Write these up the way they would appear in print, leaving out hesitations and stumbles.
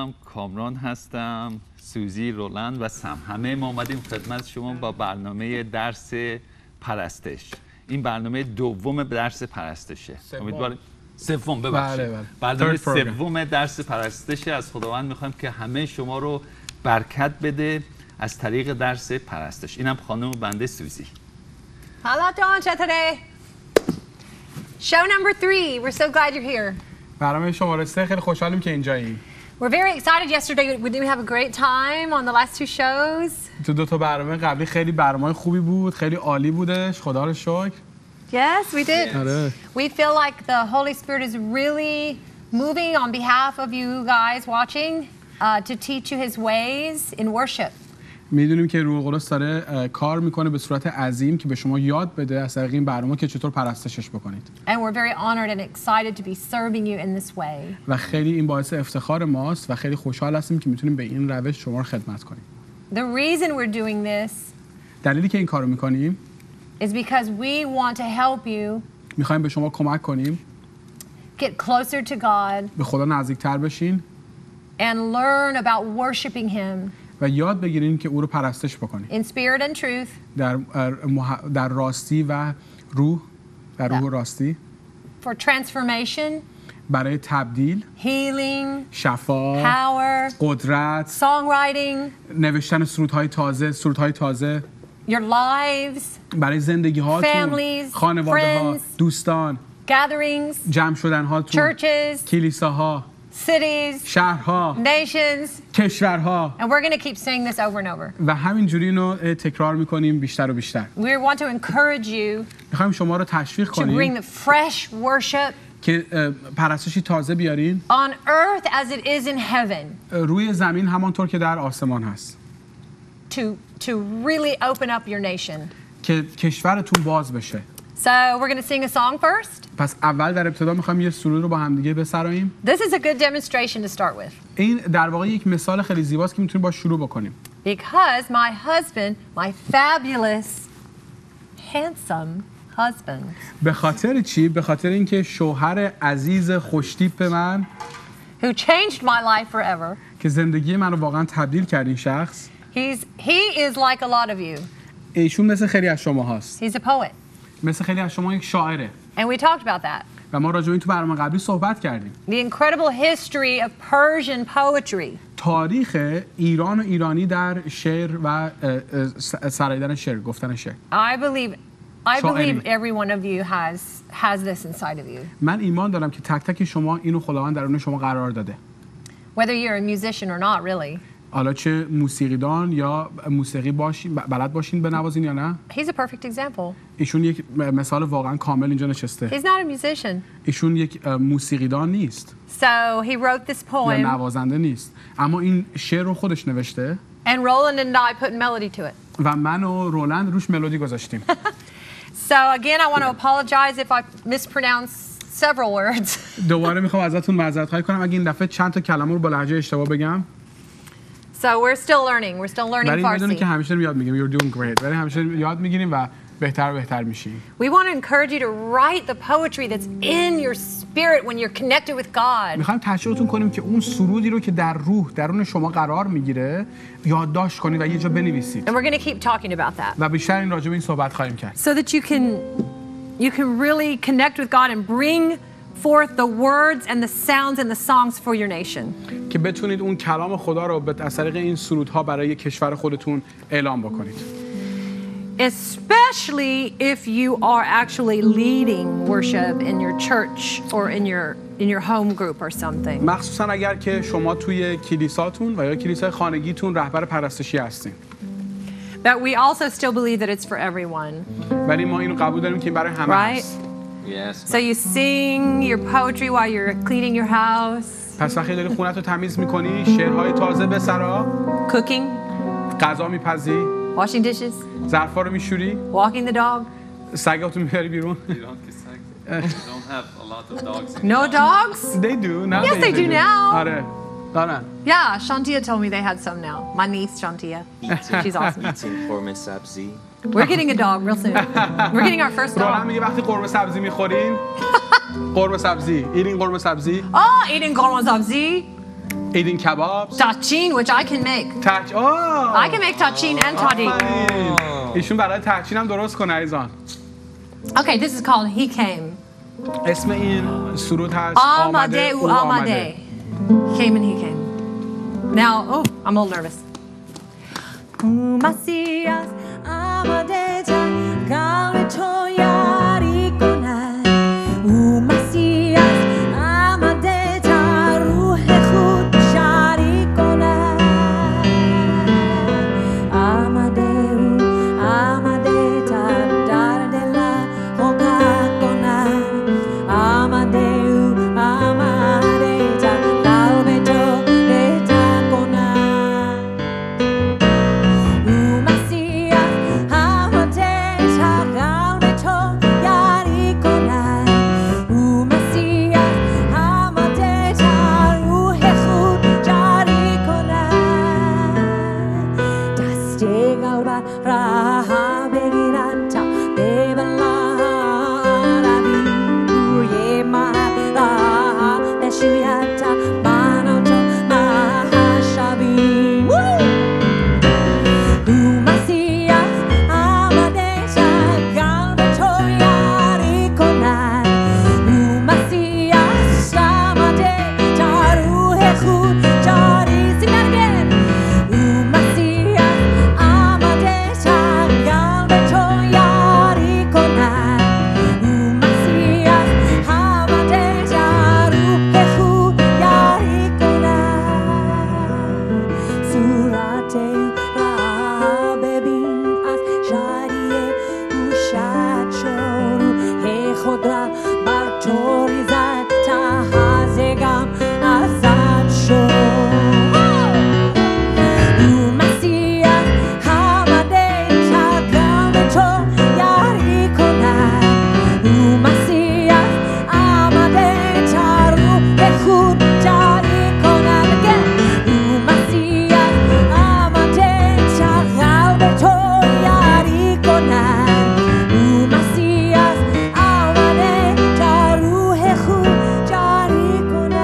هستم، کامران هستم، سوزی، رولند و سم. همه ما اومدیم خدمت شما با برنامه درس پرستش. این برنامه دوم درس پرستشه. امیدوارم سوم ببخشید. برنامه سوم درس پرستشه. از خداوند میخوایم که همه شما رو برکت بده از طریق درس پرستش. اینم خانم بنده سوزی. Hello John, چطوره؟ Show number 3. We're so glad you're here. برنامه شماره 3 خیلی خوشحالیم که اینجاییم. We're very excited yesterday. We did have a great time on the last 2 shows. تو 2 تا برنامه قبلی خیلی برنامه خوبی بود، خیلی عالی بودش. خدا رو شکر. Yes, we did. We feel like the Holy Spirit is really moving on behalf of you guys watching to teach you His ways in worship. میدونیم که روح القدس داره کار میکنه به صورت عظیم که به شما یاد بده از طریق این برنامه که چطور پرستشش بکنید. And we're very honored and excited to be serving you in this way. و خیلی این باعث افتخار ماست و خیلی خوشحال هستیم که میتونیم به این روش شما رو خدمت کنیم. The reason we're doing this دلیلی که این کارو میکنیم is because we want to help you میخوایم به شما کمک کنیم get closer to God به خدا نزدیکتر بشین and learn about worshiping Him و یاد بگیرین که او رو پرستش بکنین in spirit and truth. در راستی و روح، در روح و راستی، for transformation, برای تبدیل، healing, شفا، power, قدرت، songwriting, نوشتن سرودهای تازه، your lives, برای زندگی هاتون، families, خانواده ها، friends, دوستان، gatherings, جمع شدن هاتون، churches, کلیساها، cities, شهرها، nations, کشورها. and we're going to keep saying this over and over. و همینجوری اینو تکرار میکنیم بیشتر و بیشتر. We want to encourage you میخوایم شما رو تشویق to bring کنیم the fresh worship که پرستشی تازه بیارین on earth as it is in heaven. روی زمین همانطور که در آسمان هست. To really open up your nation. که کشورتون باز بشه. So we're going to sing a song first. پس اول در ابتدا میخوایم یه سرود رو با هم دیگه بسراییم. This is a good demonstration to start with. این در واقع یک مثال خیلی زیباست که میتونیم با شروع بکنیم. Because my husband, my fabulous, handsome husband. به خاطر چی؟ به خاطر اینکه شوهر عزیز خوشتیپ من who changed my life forever. که زندگی منو واقعا تبدیل کرد این شخص. He is like a lot of you. ایشون مثل خیلی از شما هست. He's a poet. مثل خیلی از شما یک شاعره. And we talked about that. و ما راجع به این تو برنامه قبلی صحبت کردیم. The incredible history of Persian poetry. تاریخ ایران و ایرانی در شعر و سراییدن شعر، گفتن شعر. I believe every one of you has this inside of you. من ایمان دارم که تک تک شما اینو خداوند درون شما قرار داده. Whether you're a musician or not, really. حالا چه موسیقیدان یا موسیقی باشین، بلد باشین بنوازین یا نه. He's a perfect example. ایشون یک مثال واقعا کامل اینجا نشسته. He's not a musician. ایشون یک موسیقیدان نیست. So he wrote this poem. یا نوازنده نیست. اما این شعر رو خودش نوشته. And Roland and I put melody to it. و من و رولند روش ملودی گذاشتیم. So again, I want to apologize if I mispronounce several words. دوباره میخوام ازتون معذرت خواهی کنم اگه این دفعه چند تا کلمه رو با لهجه اشتباه بگم. So we're still learning. We're still learning ولی میدونیم که Farsi. همیشه یاد میگیریم. You're doing great. ولی همیشه یاد میگیریم و بهتر و بهتر میشیم. We want to encourage you to write the poetry that's in your spirit when you're connected with God. میخوایم تشویقتون کنیم که اون سرودی رو که در روح درون شما قرار میگیره یادداشت کنید و یه جا بنویسید. And we're going to keep talking about that. و بیشتر این راجع به این صحبت خواهیم کرد. So that you can really connect with God and bring forth the words and the sounds and the songs for your nation. که بتونید اون کلام خدا رو از طریق این سرودها برای کشور خودتون اعلام بکنید. Especially if you are actually leading worship in your church or in your home group or something. مخصوصا اگر که شما توی کلیساتون و یا کلیسای خانگیتون رهبر پرستشی هستین. But we also still believe that it's for everyone. ولی ما اینو قبول داریم که این برای همه هست. Yes. So you sing your poetry while you're cleaning your house. پس وقتی داری خونت رو تمیز میکنی شعرهای تازه بسرا. Cooking. غذا میپزی. Washing dishes. ظرفا رو میشوری. Walking the dog. سگاتو میبری بیرون. We don't have a lot of dogs. No dogs? They do. Now Yes, they do now. آره. دارن. Yeah, Shantia told me they had some now. My niece, Shantia. She's awesome. Eating قرمه سبزی. We're getting a dog real soon. We're getting our first رولند dog. میگه وقتی قرمه سبزی میخورین قرمه سبزی. Eating قرمه سبزی. Oh, eating korma sabzi. eating kebabs. Tachin, which I can make. I can make tachin and toddy. ایشون برای تحچین هم درست کنه عزیزان. Okay, this is called He Came. اسم این سرود هست آمده او آمده. He came and he came. Now, oh, I'm a little nervous. مسیح آمده تا قلب تو یاری کند. مسیح آمده تا روح خود شریک کند. آمده تا در دل حقیقت کند. آمده تا قلب تو بهتر کند. مسیح آمده تا قلب تو یاری کند. مسیح آمده تا روح خود جاری کند. دست قلبت راه بگیرد تا ببلد روی من راه بشوید تا من و تو شویم. مسیح آمده تا قلب تو یاری کند. مسیح آمده تا روح خود جاری کند. مسیح آمده تا قلب تو یاری کند. مسیح آمده تا روح خود یاری کند. صورت را ببین از شادی گوشت شد. روح خود را بر تو ریزد تا حز غم ازت شد. مسیح آمده تا قلب تو یاری کند. مسیح آمده تا روح خود جاری کند. مسیح آمده تا قلب تو یاری کند. مسیح آمده تا روح خود جاری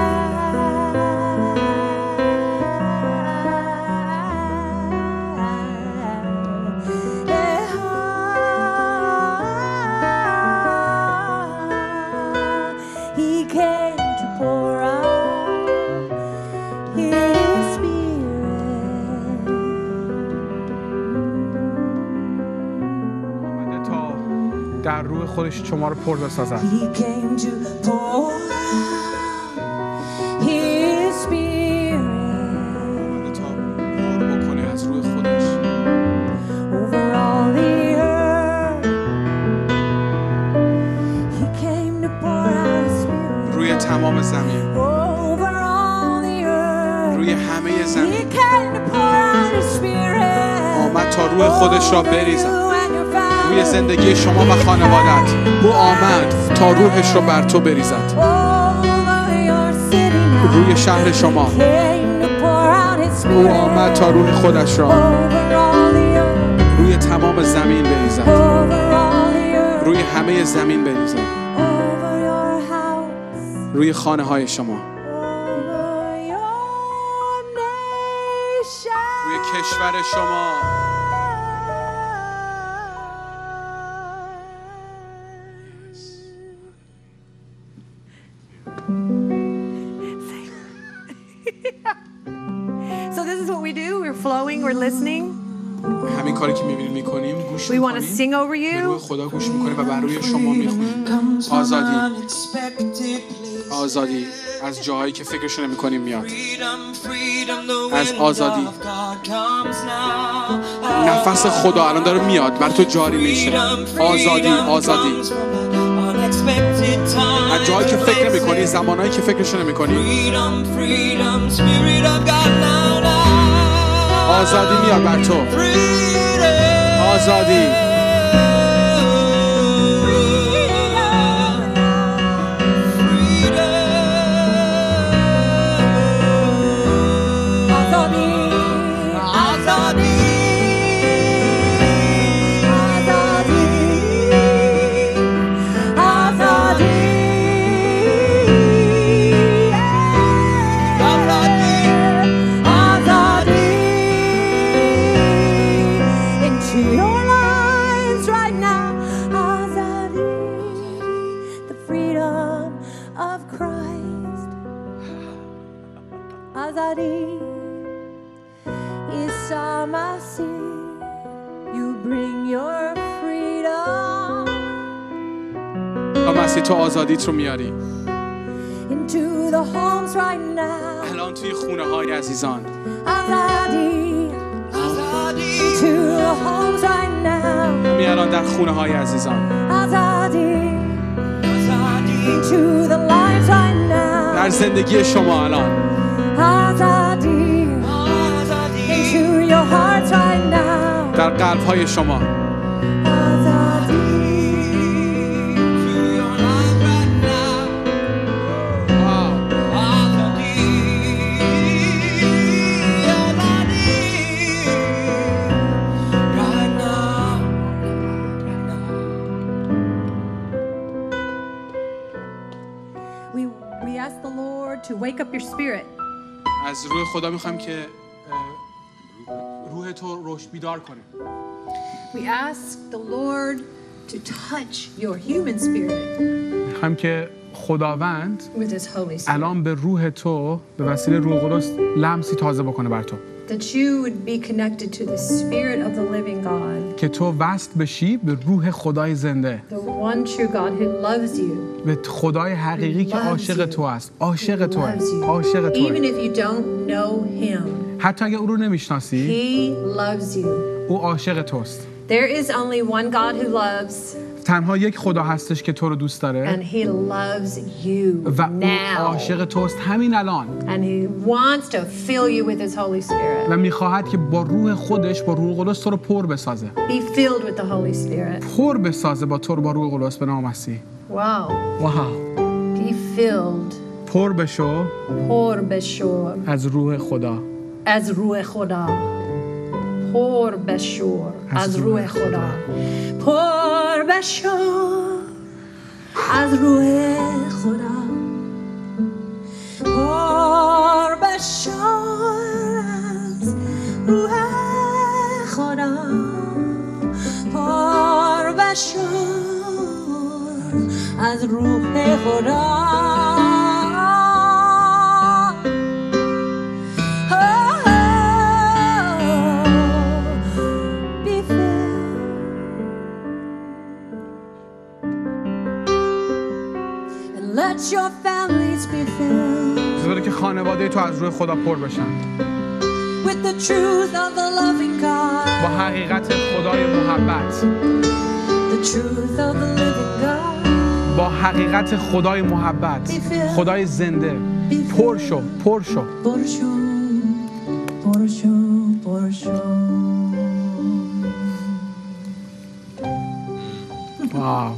کند. He came to pour out His Spirit. آمده تا در روح خودش شما رو پر بسازد. He came to pour out His Spirit آمده تا پر بکنه از روح خودش over all the earth. He came to pour out His Spirit روی تمام زمین، over all the earth. روی همه He زمین came to pour out His Spirit آمد تا روح خودش را بریزد. you and your family. روی زندگی شما و خانوادت او آمد تا روحش رو بر تو بریزد. Over your city now. روی شهر شما Came to pour out His او Spirit آمد تا روح خودش را over all the earth. روی تمام زمین بریزد. Over all the earth. روی همه زمین بریزد. Over your house. روی خانه های شما، Over your nation. روی کشور شما، So this is what we do. We're flowing, we're listening. همین کاری که می‌بینید می‌کنیم، گوش We want to می‌کنیم، sing over به روح you. خدا گوش می‌کنیم و بر روی شما می‌خونیم. آزادی، آزادی از جاهایی که فکرش نمی‌کنیم میاد. از آزادی. نفس خدا الان داره میاد، بر تو جاری میشه. آزادی، آزادی. از جایی که فکر نمی‌کنی، زمانایی که فکرش نمی‌کنی. آزادی میاد بر تو. آزادی. مسیح تو آزادیت رو میاری. into the homes right now. الان توی خونه های عزیزان. آزادی. into the homes right now. همین الان در خونه های عزیزان. آزادی. into the lives right now. در زندگی شما الان. آزادی. into your hearts right now. در قلب های شما. We ask the Lord to wake up your spirit. از روح خدا میخوایم که روح تو روش بیدار کنه. We ask the Lord to touch your human spirit میخوایم که خداوند with His Holy Spirit. الان به روح تو به وسیله روح القدس لمسی تازه بکنه بر تو. That you would be connected to the Spirit of the living God. که تو وصل بشی به روح خدای زنده. The one true God who loves you. به خدای حقیقی که عاشق تو است. عاشق تو است. عاشق تو Even است. if you don't know Him, حتی اگه او رو نمیشناسی، He loves you. او عاشق توست. There is only one God who loves, تنها یک خدا هستش که تو رو دوست داره and He loves you و او now. عاشق توست همین الان And He wants to fill you with His Holy Spirit. و میخواهد که با روح خودش با روح القدس تو رو پر بسازه. Be filled with the Holy Spirit. پر بسازه با تو رو با روح القدس به نام مسیح. Wow. واو. Be filled. پر بشو پر بشو از روح خدا. از روح خدا. پر بشو از روح خدا. پر بشو از روح خدا. پر بشو از روح خدا. پر بشو از روح خدا. Let your families be filled بذاره که خانواده تو از روح خدا پر بشن. with the truth of the loving God. با حقیقت خدای محبت. The truth of the living God. با حقیقت خدای محبت. خدای زنده. پر شو، پر شو. پر شو، پر شو، پر شو. واو.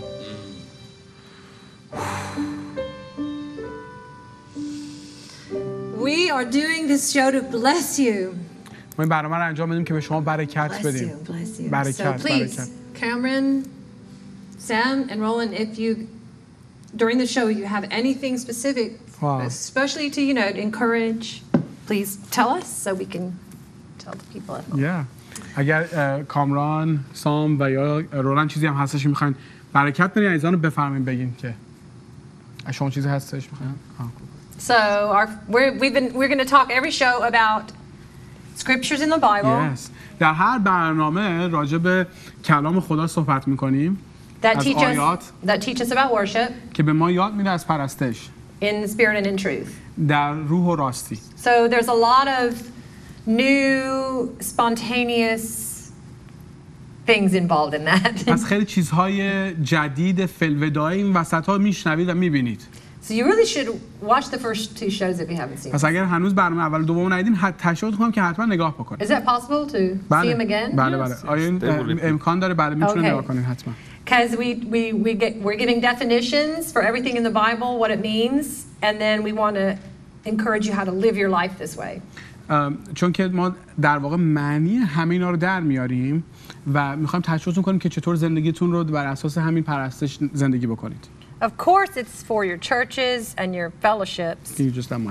We are doing this show to bless you. ما این برنامه رو انجام میدیم که به شما برکت Bless بدیم. you, bless you. برکت، So please, برکت. Cameron, Sam, and Roland, if you, during the show, you have anything specific, Wow. especially to, you know, encourage, please tell us so we can tell the people at home. Yeah. اگر کامران، سام و یا رولند چیزی هم هستش میخواین برکت بدین عزیزان رو بفرمایید بگین که شما چیزی هستش میخواین. So we're going to talk every show about scriptures in the Bible Yes. در هر برنامه راجع به کلام خدا صحبت میکنیم that از teach آیات us about worship که به ما یاد میده از پرستش in spirit and in truth. در روح و راستی. So there's a lot of new, spontaneous things involved in that. از خیلی چیزهای جدید فلودایی این وسط ها میشنوید و میبینید. So you really should watch the first two shows if you haven't seen پس them. اگر هنوز برنامه اول و دوم ندیدین تشویق می‌کنم که حتما نگاه بکنید. Is that possible to see them again? بله بله. آیا این امکان داره؟ بله میتونه Okay. نگاه کنید حتما. Because we're giving definitions for everything in the Bible, what it means, and then we want to encourage you how to live your life this way. چون که ما در واقع معنی همه اینا رو در میاریم و میخوایم تشویقتون کنیم که چطور زندگیتون رو بر اساس همین پرستش زندگی بکنید. Of course, it's for your churches and your fellowships.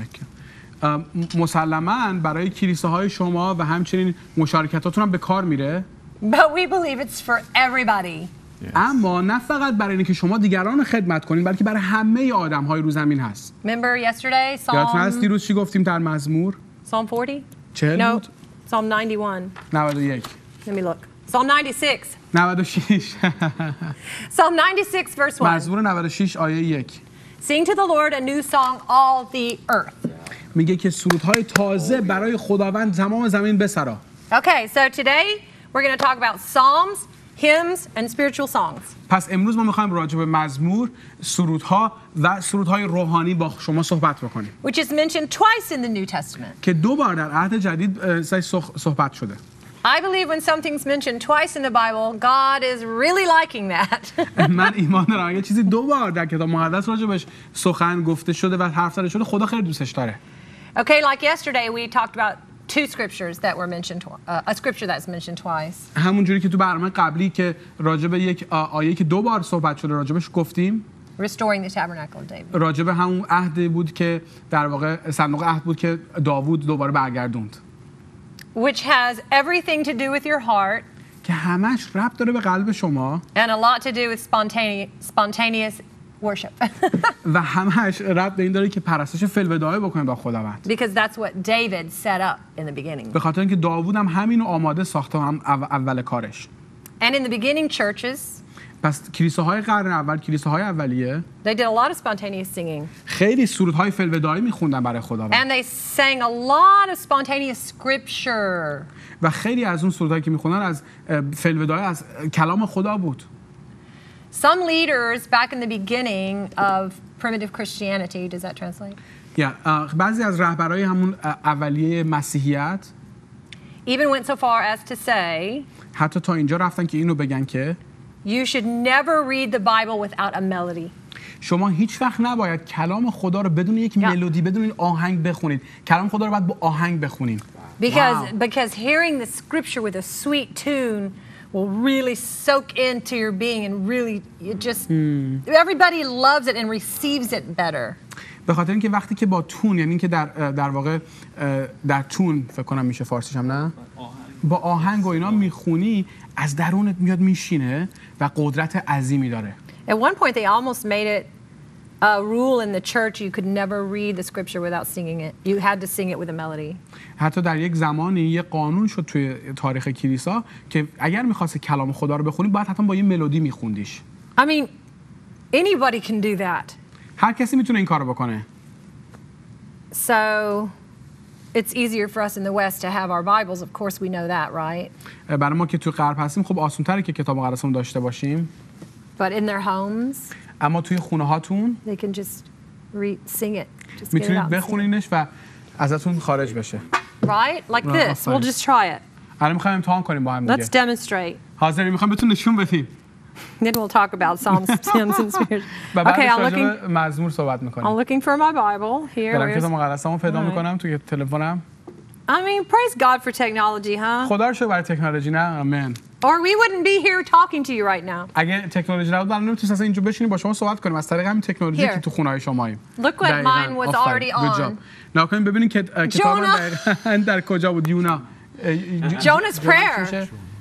مسلماً برای کلیساهای شما و همچنین مشارکتاتون هم به کار میره. But we believe it's for everybody. اما نه فقط برای اینکه شما دیگران خدمت کنید بلکه برای همه آدم‌های رو زمین هست. Remember yesterday, یادتون هست Psalm دیروز چی گفتیم در مزمور؟ Psalm 40? 40 No, بود؟ Psalm 91. 91. Let me look. Psalm 96. 96 Psalm 96, verse 1. مزمور 96 آیه 1 Sing to the Lord a new song, all the earth. میگه که سرودهای تازه برای خداوند تمام زمین بسرا. Okay, so today we're going to talk about psalms, hymns, and spiritual songs. پس امروز ما میخوایم راجع به مزمور، سرودها و سرودهای روحانی با شما صحبت بکنیم Which is mentioned twice in the New Testament. که 2 بار در عهد جدید صحبت شده. I believe when something's mentioned twice in the Bible, God is really liking that. من ایمان دارم اگه چیزی 2 بار در کتاب مقدس راجبش سخن گفته شده و حرف زده شده خدا خیلی دوستش داره. Okay, like yesterday we talked about 2 scriptures that were mentioned, a scripture that's mentioned twice. همونجوری که تو برنامه قبلی که راجب یک آیه که 2 بار صحبت شده راجبش گفتیم، Restoring the tabernacle of David. راجب همون عهد بود که در واقع صندوق عهد بود که داوود دوباره برگردوند. Which has everything to do with your heart که همش ربط داره به قلب شما and a lot to do with spontaneous worship. و همش ربط به این داره که پرستش فی‌الوداعی بکنید با خداوند. Because that's what David set up in the beginning. به خاطر اینکه داوود هم همینو آماده ساخته هم اول کارش. And in the beginning churches, پس کلیساهای قرن اول، کلیساهای اولیه they did a lot of spontaneous singing. خیلی سرودهای فی‌الوداعی میخوندن برای خداوند. And they sang a lot of spontaneous scripture. و خیلی از اون سرودهایی که میخوندن از فی‌الوداعی از کلام خدا بود. Some leaders back in the beginning of primitive Christianity, does that translate? بعضی از رهبرای همون اولیه مسیحیت Even went so far as to say, حتی تا اینجا رفتن که اینو بگن که you should never read the Bible without a melody. شما هیچ وقت نباید کلام خدا رو بدون یک ملودی، بدون آهنگ بخونید. کلام خدا رو باید با آهنگ بخونیم. Because hearing the scripture with a sweet tune will really soak into your being and really it just everybody loves it and receives it better. به خاطر اینکه وقتی که با تون، یعنی که در واقع در تون فکر کنم میشه فارسیش هم نه؟ با آهنگ و اینا میخونی از درونت میاد میشینه و قدرت عظیمی داره. At one point they almost made it a rule in the church you could never read the scripture without singing it. You had to sing it with a melody. حتی در یک زمانی یه قانون شد توی تاریخ کلیسا که اگر می‌خواستی کلام خدا رو بخونی باید حتما با یه ملودی می‌خوندیش. I mean anybody can do that. هر کسی میتونه این کارو بکنه. So it's easier for us in the West to have our Bibles. Of course we know that, right? برای ما که توی غرب هستیم خب آسان‌تره که کتاب مقدسمون داشته باشیم. But in their homes اما توی خونه‌هاتون they can just sing it. Just get it میتونید out and sing it. بخونینش و ازتون خارج بشه. Right? Like this. We'll just try it. الان می‌خوایم امتحان کنیم با هم دیگه. Let's demonstrate. حاضرین می‌خوام بهتون نشون بدیم. Then we'll talk about Psalms, hymns, and spirits. و Okay, بعدش I'm راجع looking. به مزمور صحبت می‌کنیم. I'm looking for my Bible here. دارم Where's- کتاب مقدسمو پیدا می‌کنم توی تلفنم. I mean, praise God for technology, huh? خدا رو شکر برای تکنولوژی نه آمین. Or we wouldn't be here talking to you right now. اگه تکنولوژی نبود من نمی‌تونستم اصلا اینجا بشینیم با شما صحبت کنیم از طریق همین تکنولوژی Here. که تو خونه‌های شماییم. Look what mine was already on. ناکنیم ببینید که کتاب من دقیقاً در کجا بود یونا. Jonah's prayer.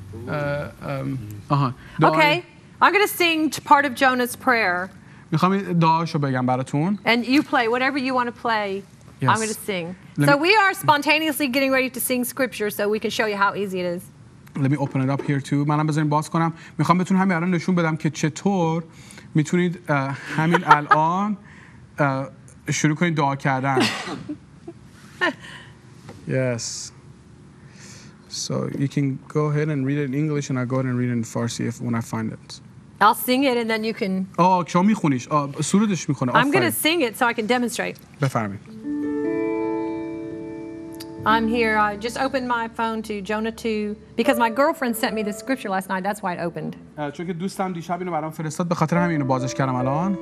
آها. Okay, I'm going to sing part of Jonah's prayer, میخوام دعاشو بگم براتون. and you play whatever you want to play. Yes. I'm going to sing. Let So me- we are spontaneously getting ready to sing scripture so we can show you how easy it is. Let me open it up here too. منم بذارین باز کنم. میخوام بهتون همین الان نشون بدم که چطور میتونید همین الان شروع کنید دعا کردن. Yes. So you can go ahead and read it in English and I'll go ahead and read it in Farsi if when I find it. I'll sing it and then you can. شما میخونیش. سرودش میخونه. I'm going to sing it so I can demonstrate. بفرمایید. I'm here. I just opened my phone to Jonah 2 because my girlfriend sent me the scripture last night. That's why it opened. چون که دوستم دیشب اینو برام فرستاد به خاطر همین اینو بازش کردم الان.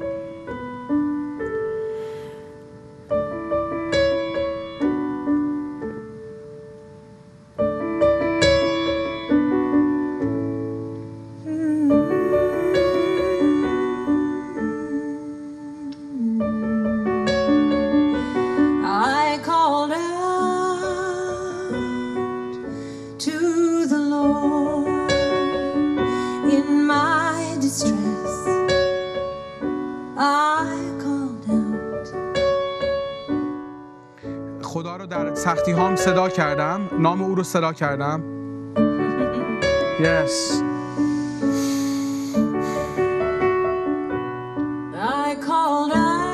I called out to the Lord in my distress. I called out. خدا رو در سختی هام صدا کردم، نام او رو صدا کردم. Yes. I called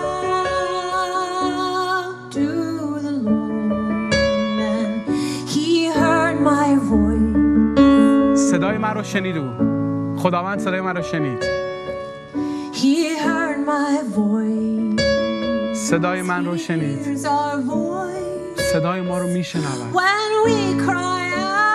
out to the Lord and he heard my voice. صدای من رو شنید او. خداوند صدای من رو شنید. He heard my voice. صدای من رو شنید. Hears our voice. صدای ما رو میشنود. When we cry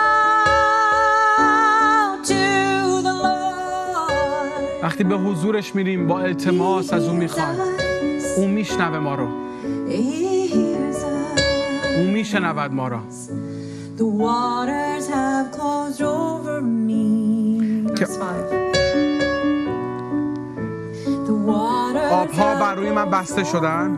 out to the Lord. وقتی به حضورش میریم با التماس از او میخوایم، او میشنوه ما رو. He hears us. او میشنود ما رو. The waters have closed over me. Verse 5. The waters آبها بر روی من بسته شدن.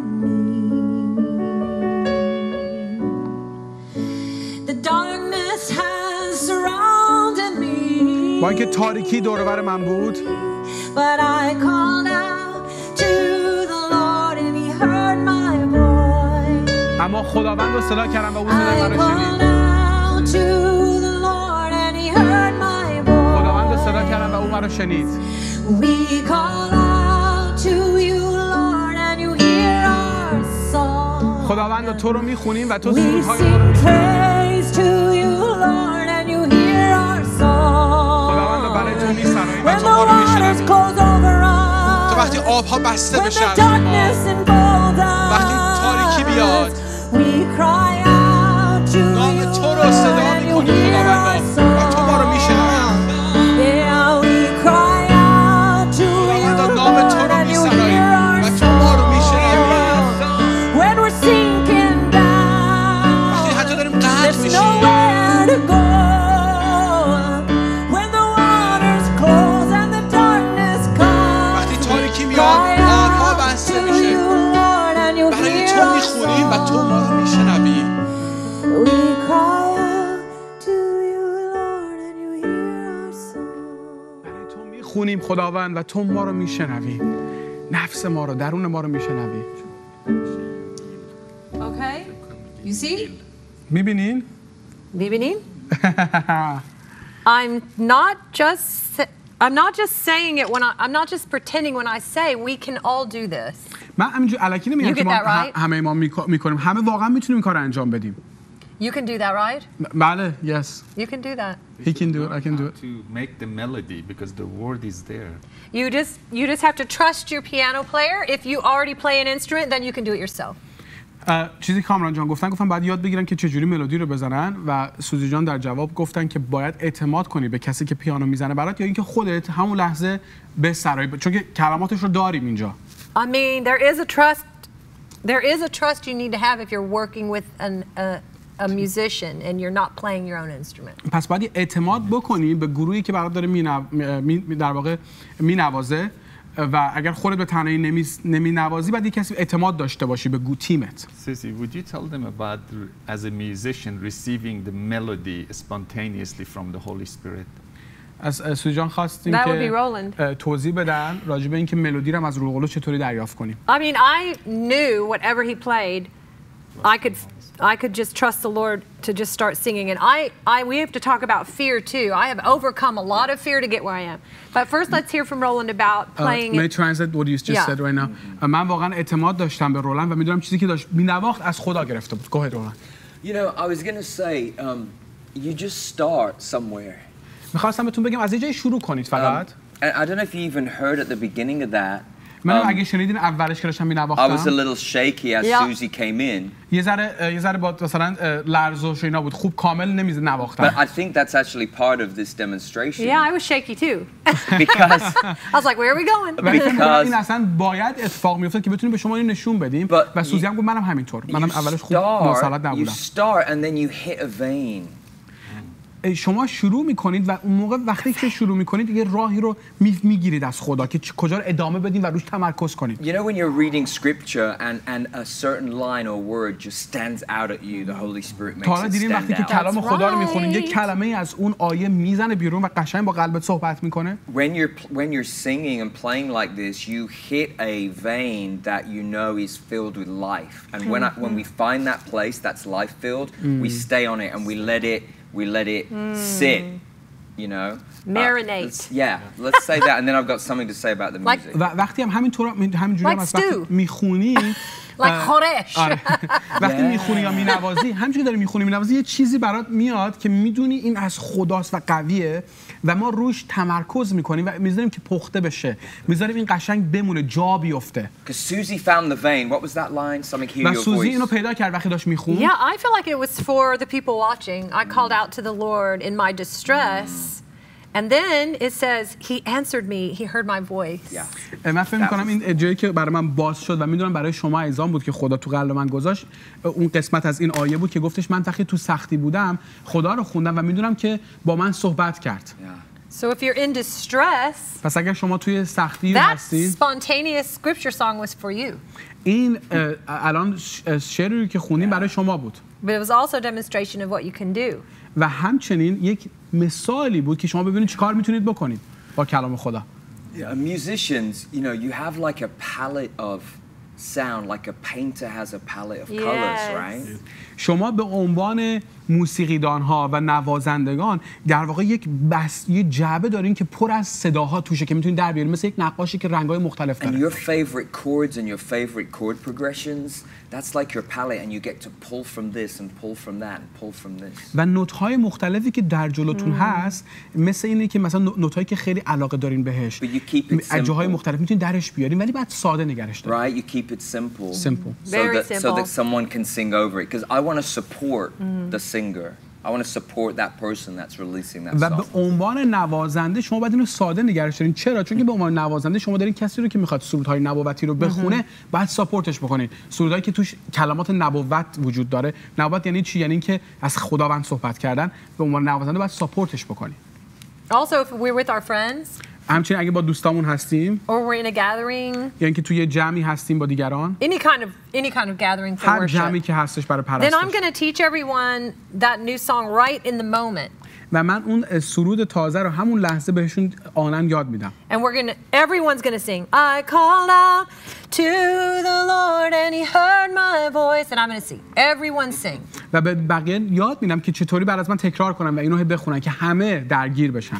The darkness has surrounded me. با اینکه تاریکی دور و بر من بود، But I called out to the Lord and he heard my voice. اما خداوند رو صدا کردم و او صدای I من رو called شنید. out to the Lord and he heard my voice. خداوند رو صدا کردم و او من رو شنید. We call out to you, Lord, and you hear our song. خداوند تو رو میخونیم و تو We سرودهای ما رو sing میشنوی. praise to you, Lord, and you hear our خداوند song. برای تو میسراییم و When تو the ما رو waters میشنوی. close over تو us, وقتی آبها بسته when بشه the از روی ما، darkness enfolds وقتی تاریکی بیاد، us, we cry out to نام you, تو رو صدا Lord, and you میکنیم hear our خداوندا و تو ما رو میشنوی. song. Yeah, we cry out to you, خداوندا نام تو Lord, رو and you میسراییم hear our و تو ما رو میشنوی. song. When we're sinking وقتی down, حتی داریم غرق there's میشیم، nowhere to go. When the waters close and the darkness وقتی comes, تاریکی میاد، cry آبها out بسته to میشه، you, Lord, and you برای hear تو our میخونیم و تو ما رو song. میشنوی. We cry out to you, Lord, and you hear our song. برای تو میخونیم خداوند و تو ما رو میشنوی. نفس ما رو، درون ما رو میشنوی. Okay? You see? میبینین؟ Bibinin? I'm not just saying it when I'm not just pretending when I say we can all do this. من همینجور الکی نمیگم You که get ما that right? همه ما میکنیم. همه واقعا میتونیم این کار رو انجام بدیم. You can do that, right? بله، yes. You can do that. He can do it, I can do it. To make the melody because the word is there. You just have to trust your piano player. If you already play an instrument, then you can do it yourself. چیزی کامران جان گفتن باید یاد بگیرن که چجوری ملودی رو بزنن و سوزی جان در جواب گفتن که باید اعتماد کنی به کسی که پیانو میزنه برات یا اینکه خودت همون لحظه به سرایی چون که کلماتش رو داریم اینجا. I mean, there is a trust you need to have if you're working with a musician and you're not playing your own instrument. پس باید اعتماد بکنی به گروهی که برات داره در واقع مینوازه و اگر خودت به تنهایی نمینوازی بعد یک کسی اعتماد داشته باشی به تیمت. Sissy, would you tell them about as a musician receiving the melody spontaneously from the Holy Spirit? از سوزی جان خواستیم That would be که Roland. توضیح بدن راجع به اینکه ملودی رو از روح القدس چطوری دریافت کنیم. I mean, I knew whatever he played, I could just trust the Lord to just start singing. And we have to talk about fear too. I have overcome a lot of fear to get where I am. But first, let's hear from Roland about playing. May I translate what you just said right now? من واقعا اعتماد داشتم به رولند و میدونم چیزی که داشت مینواخت از خدا گرفته بود. Go ahead, Roland. You know, I was going to say, you just start somewhere. میخواستم بهتون بگم از یه جایی شروع کنید فقط. And I don't know if you even heard at the beginning of that. من اگه شنیدین اولش که داشتم I was a مینواختم little shaky as Yeah. Susie came in. یه ذره با مثلا لرزش و اینا بود خوب کامل But نواختم. I think that's actually part of this demonstration. Yeah, I was shaky too. Because I was like, where are we going? ولی فکر می‌کنم Because- این اصلا باید اتفاق میافتاد که بتونیم به شما اینو نشون بدیم But و سوزی you- هم گفت منم همینطور. you منم اولش خوب مسلط you نبودم. start and then you hit a vein. شما شروع میکنید و اون موقع وقتی که شروع میکنید یه راهی رو میگیرید از خدا که کجا رو ادامه بدین و روش تمرکز کنید. You know when you're reading scripture and a certain line or word just stands out at you, the Holy Spirit makes تا حالا it دیدین stand وقتی که out. کلام خدا رو میخونید یه right. کلمه از اون آیه میزنه بیرون و قشنگ با قلبت صحبت میکنه. When you're singing and playing like this, you hit a vein that you know is filled with life. And when we find that place that's life filled, we stay on it and we let it sit. you know. Marinate. Let's say that, and then I've got something to say about the Like- music. و وقتی هم همینجوری هم Like از وقتی stew. میخونی Like خورش. وقتی میخونی یا مینوازی همینجوری داری میخونی مینوازی یه چیزی برات میاد که میدونی این از خداست و قویه و ما روش تمرکز میکنیم و میذاریم که پخته بشه میذاریم این قشنگ بمونه جا بیفته Because Susie found the vein. What was that line? Something hear و your سوزی اینو voice. پیدا کرد وقتی داشت میخون Yeah, I feel like it was for the people watching. I called out to the Lord in my distress. And then it says, He answered me. He heard my voice. Yeah. من فکر می‌کنم این جایی که برای من باز شد و میدونم برای شما ایزان بود که خدا تو قلب من گذاشت اون قسمت از این آیه بود که گفتش من وقتی تو سختی بودم خدا رو خوندم و میدونم که با من صحبت کرد Yeah. So if you're in distress, پس اگر شما توی سختی that هستید spontaneous scripture song was for you. این الان شعری که خوندیم برای شما بود But it was also a demonstration of what you can do. و همچنین یک مثالی بود که شما ببینید چیکار میتونید بکنید با کلام خدا. Musicians, you know, you have like a palette of sound, like a painter has a palette of colors, Yes. right? شما به عنوان موسیقیدان‌ها و نوازندگان در واقع یه جعبه دارین که پر از صداها توشه که میتونید در بیارید مثل یک نقاشی که رنگ‌های مختلف And داره. your favorite chords and your favorite chord progressions, that's like your palette, and you get to pull from this and pull from that and pull from this. و نوت‌های مختلفی که در جلوتون هست مثل اینه که مثلا نوت‌هایی که خیلی علاقه دارین بهش But you keep it از جاهای simple. مختلف میتونید درش بیارین ولی بعد ساده نگرش دارین. Right? You keep it simple. Simple. Very so simple. that someone can sing over it. Because I want to support the singer. I want to support that person that's releasing that و به song. عنوان نوازنده شما باید اینو ساده نگرش دارین. چرا؟ چون که به عنوان نوازنده شما دارین کسی رو که میخواد سرودهای نبوتی رو بخونه باید ساپورتش بکنین. سرودهایی که توش کلمات نبوت وجود داره. نبوت یعنی چی؟ یعنی اینکه از خداوند صحبت کردن. به عنوان نوازنده باید ساپورتش بکنین. Also, if we're with our friends همچنین اگه با دوستامون هستیم or we're in a gathering, یا اینکه توی جمعی هستیم با دیگران any kind of gathering for هر جمعی worship, که هستش برای then I'm پرستش going to teach everyone that new song right in the moment. و من اون سرود تازه رو همون لحظه بهشون آنن یاد میدم And everyone's going to sing, I called out to the Lord and He heard my voice. And I'm going to sing. Everyone sing. و به بقیه یاد میدم که چطوری بعد از من تکرار کنم و اینو بخونن که همه درگیر بشن.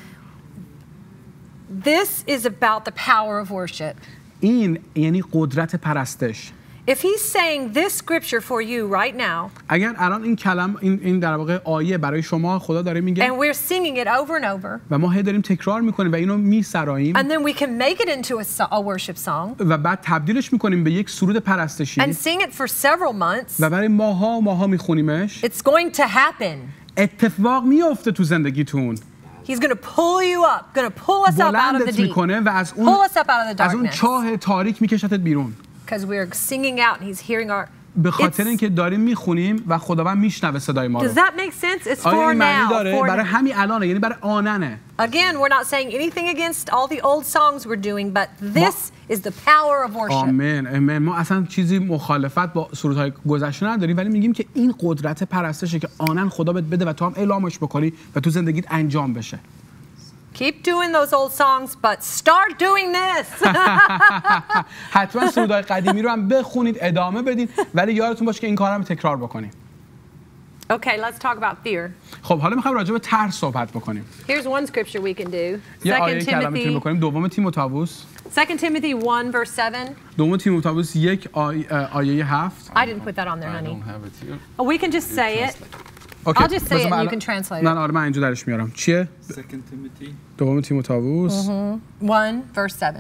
This is about the power of worship. این یعنی قدرت پرستش. If He's saying this scripture for you right now, اگر الان این کلم این در واقع آیه برای شما خدا داره میگه and we're singing it over and over, و ما هی داریم تکرار میکنیم و اینو میسراییم and then we can make it into a worship song و بعد تبدیلش میکنیم به یک سرود پرستشی and sing it for several months, و برای ماها میخونیمش it's going to happen. اتفاق میفته تو زندگیتون. He's going to pull you up, going to pull us up out of the بلندت deep, میکنه و از pull us up out of the از اون darkness, چاه تاریک میکشتت بیرون. because we're singing out and He's hearing our. به خاطر It's- اینکه داریم میخونیم و خداوند میشنوه صدای ما رو. Does that make sense? It's آیا for این معنی now. داره؟ For برای now. همین الانه، یعنی برای آننه. Again, we're not saying anything against all the old songs we're doing, but this is the power of worship. آمین. ما اصلا چیزی مخالفت با سرودهای گذشته نداریم ولی میگیم که این قدرت پرستشه که آنن خدا بهت بده و تو هم اعلامش بکنی و تو زندگیت انجام بشه. Keep doing those old songs, but start doing this. حتما سرودهای قدیمی رو هم بخونید، ادامه بدید ولی یادتون باشه که این کارو هم تکرار بکنید. Okay, let's talk about fear. خب حالا میخوایم راجع به ترس صحبت بکنیم. Here's one scripture we can do. یه 2 آیه که الان میتونیم Timothy, بکنیم دوم تیموتائوس 2 Timothy 1 verse 7. دوم تیموتائوس 1 آیه 7. I didn't put that on there, I honey. don't have it here. Oh, we can just say it. اوکی. I'll just say it and you can translate نه it. آره من اینجا درش میارم. چیه؟ Second Timothy. دوم تیموتائوس 1 verse 7.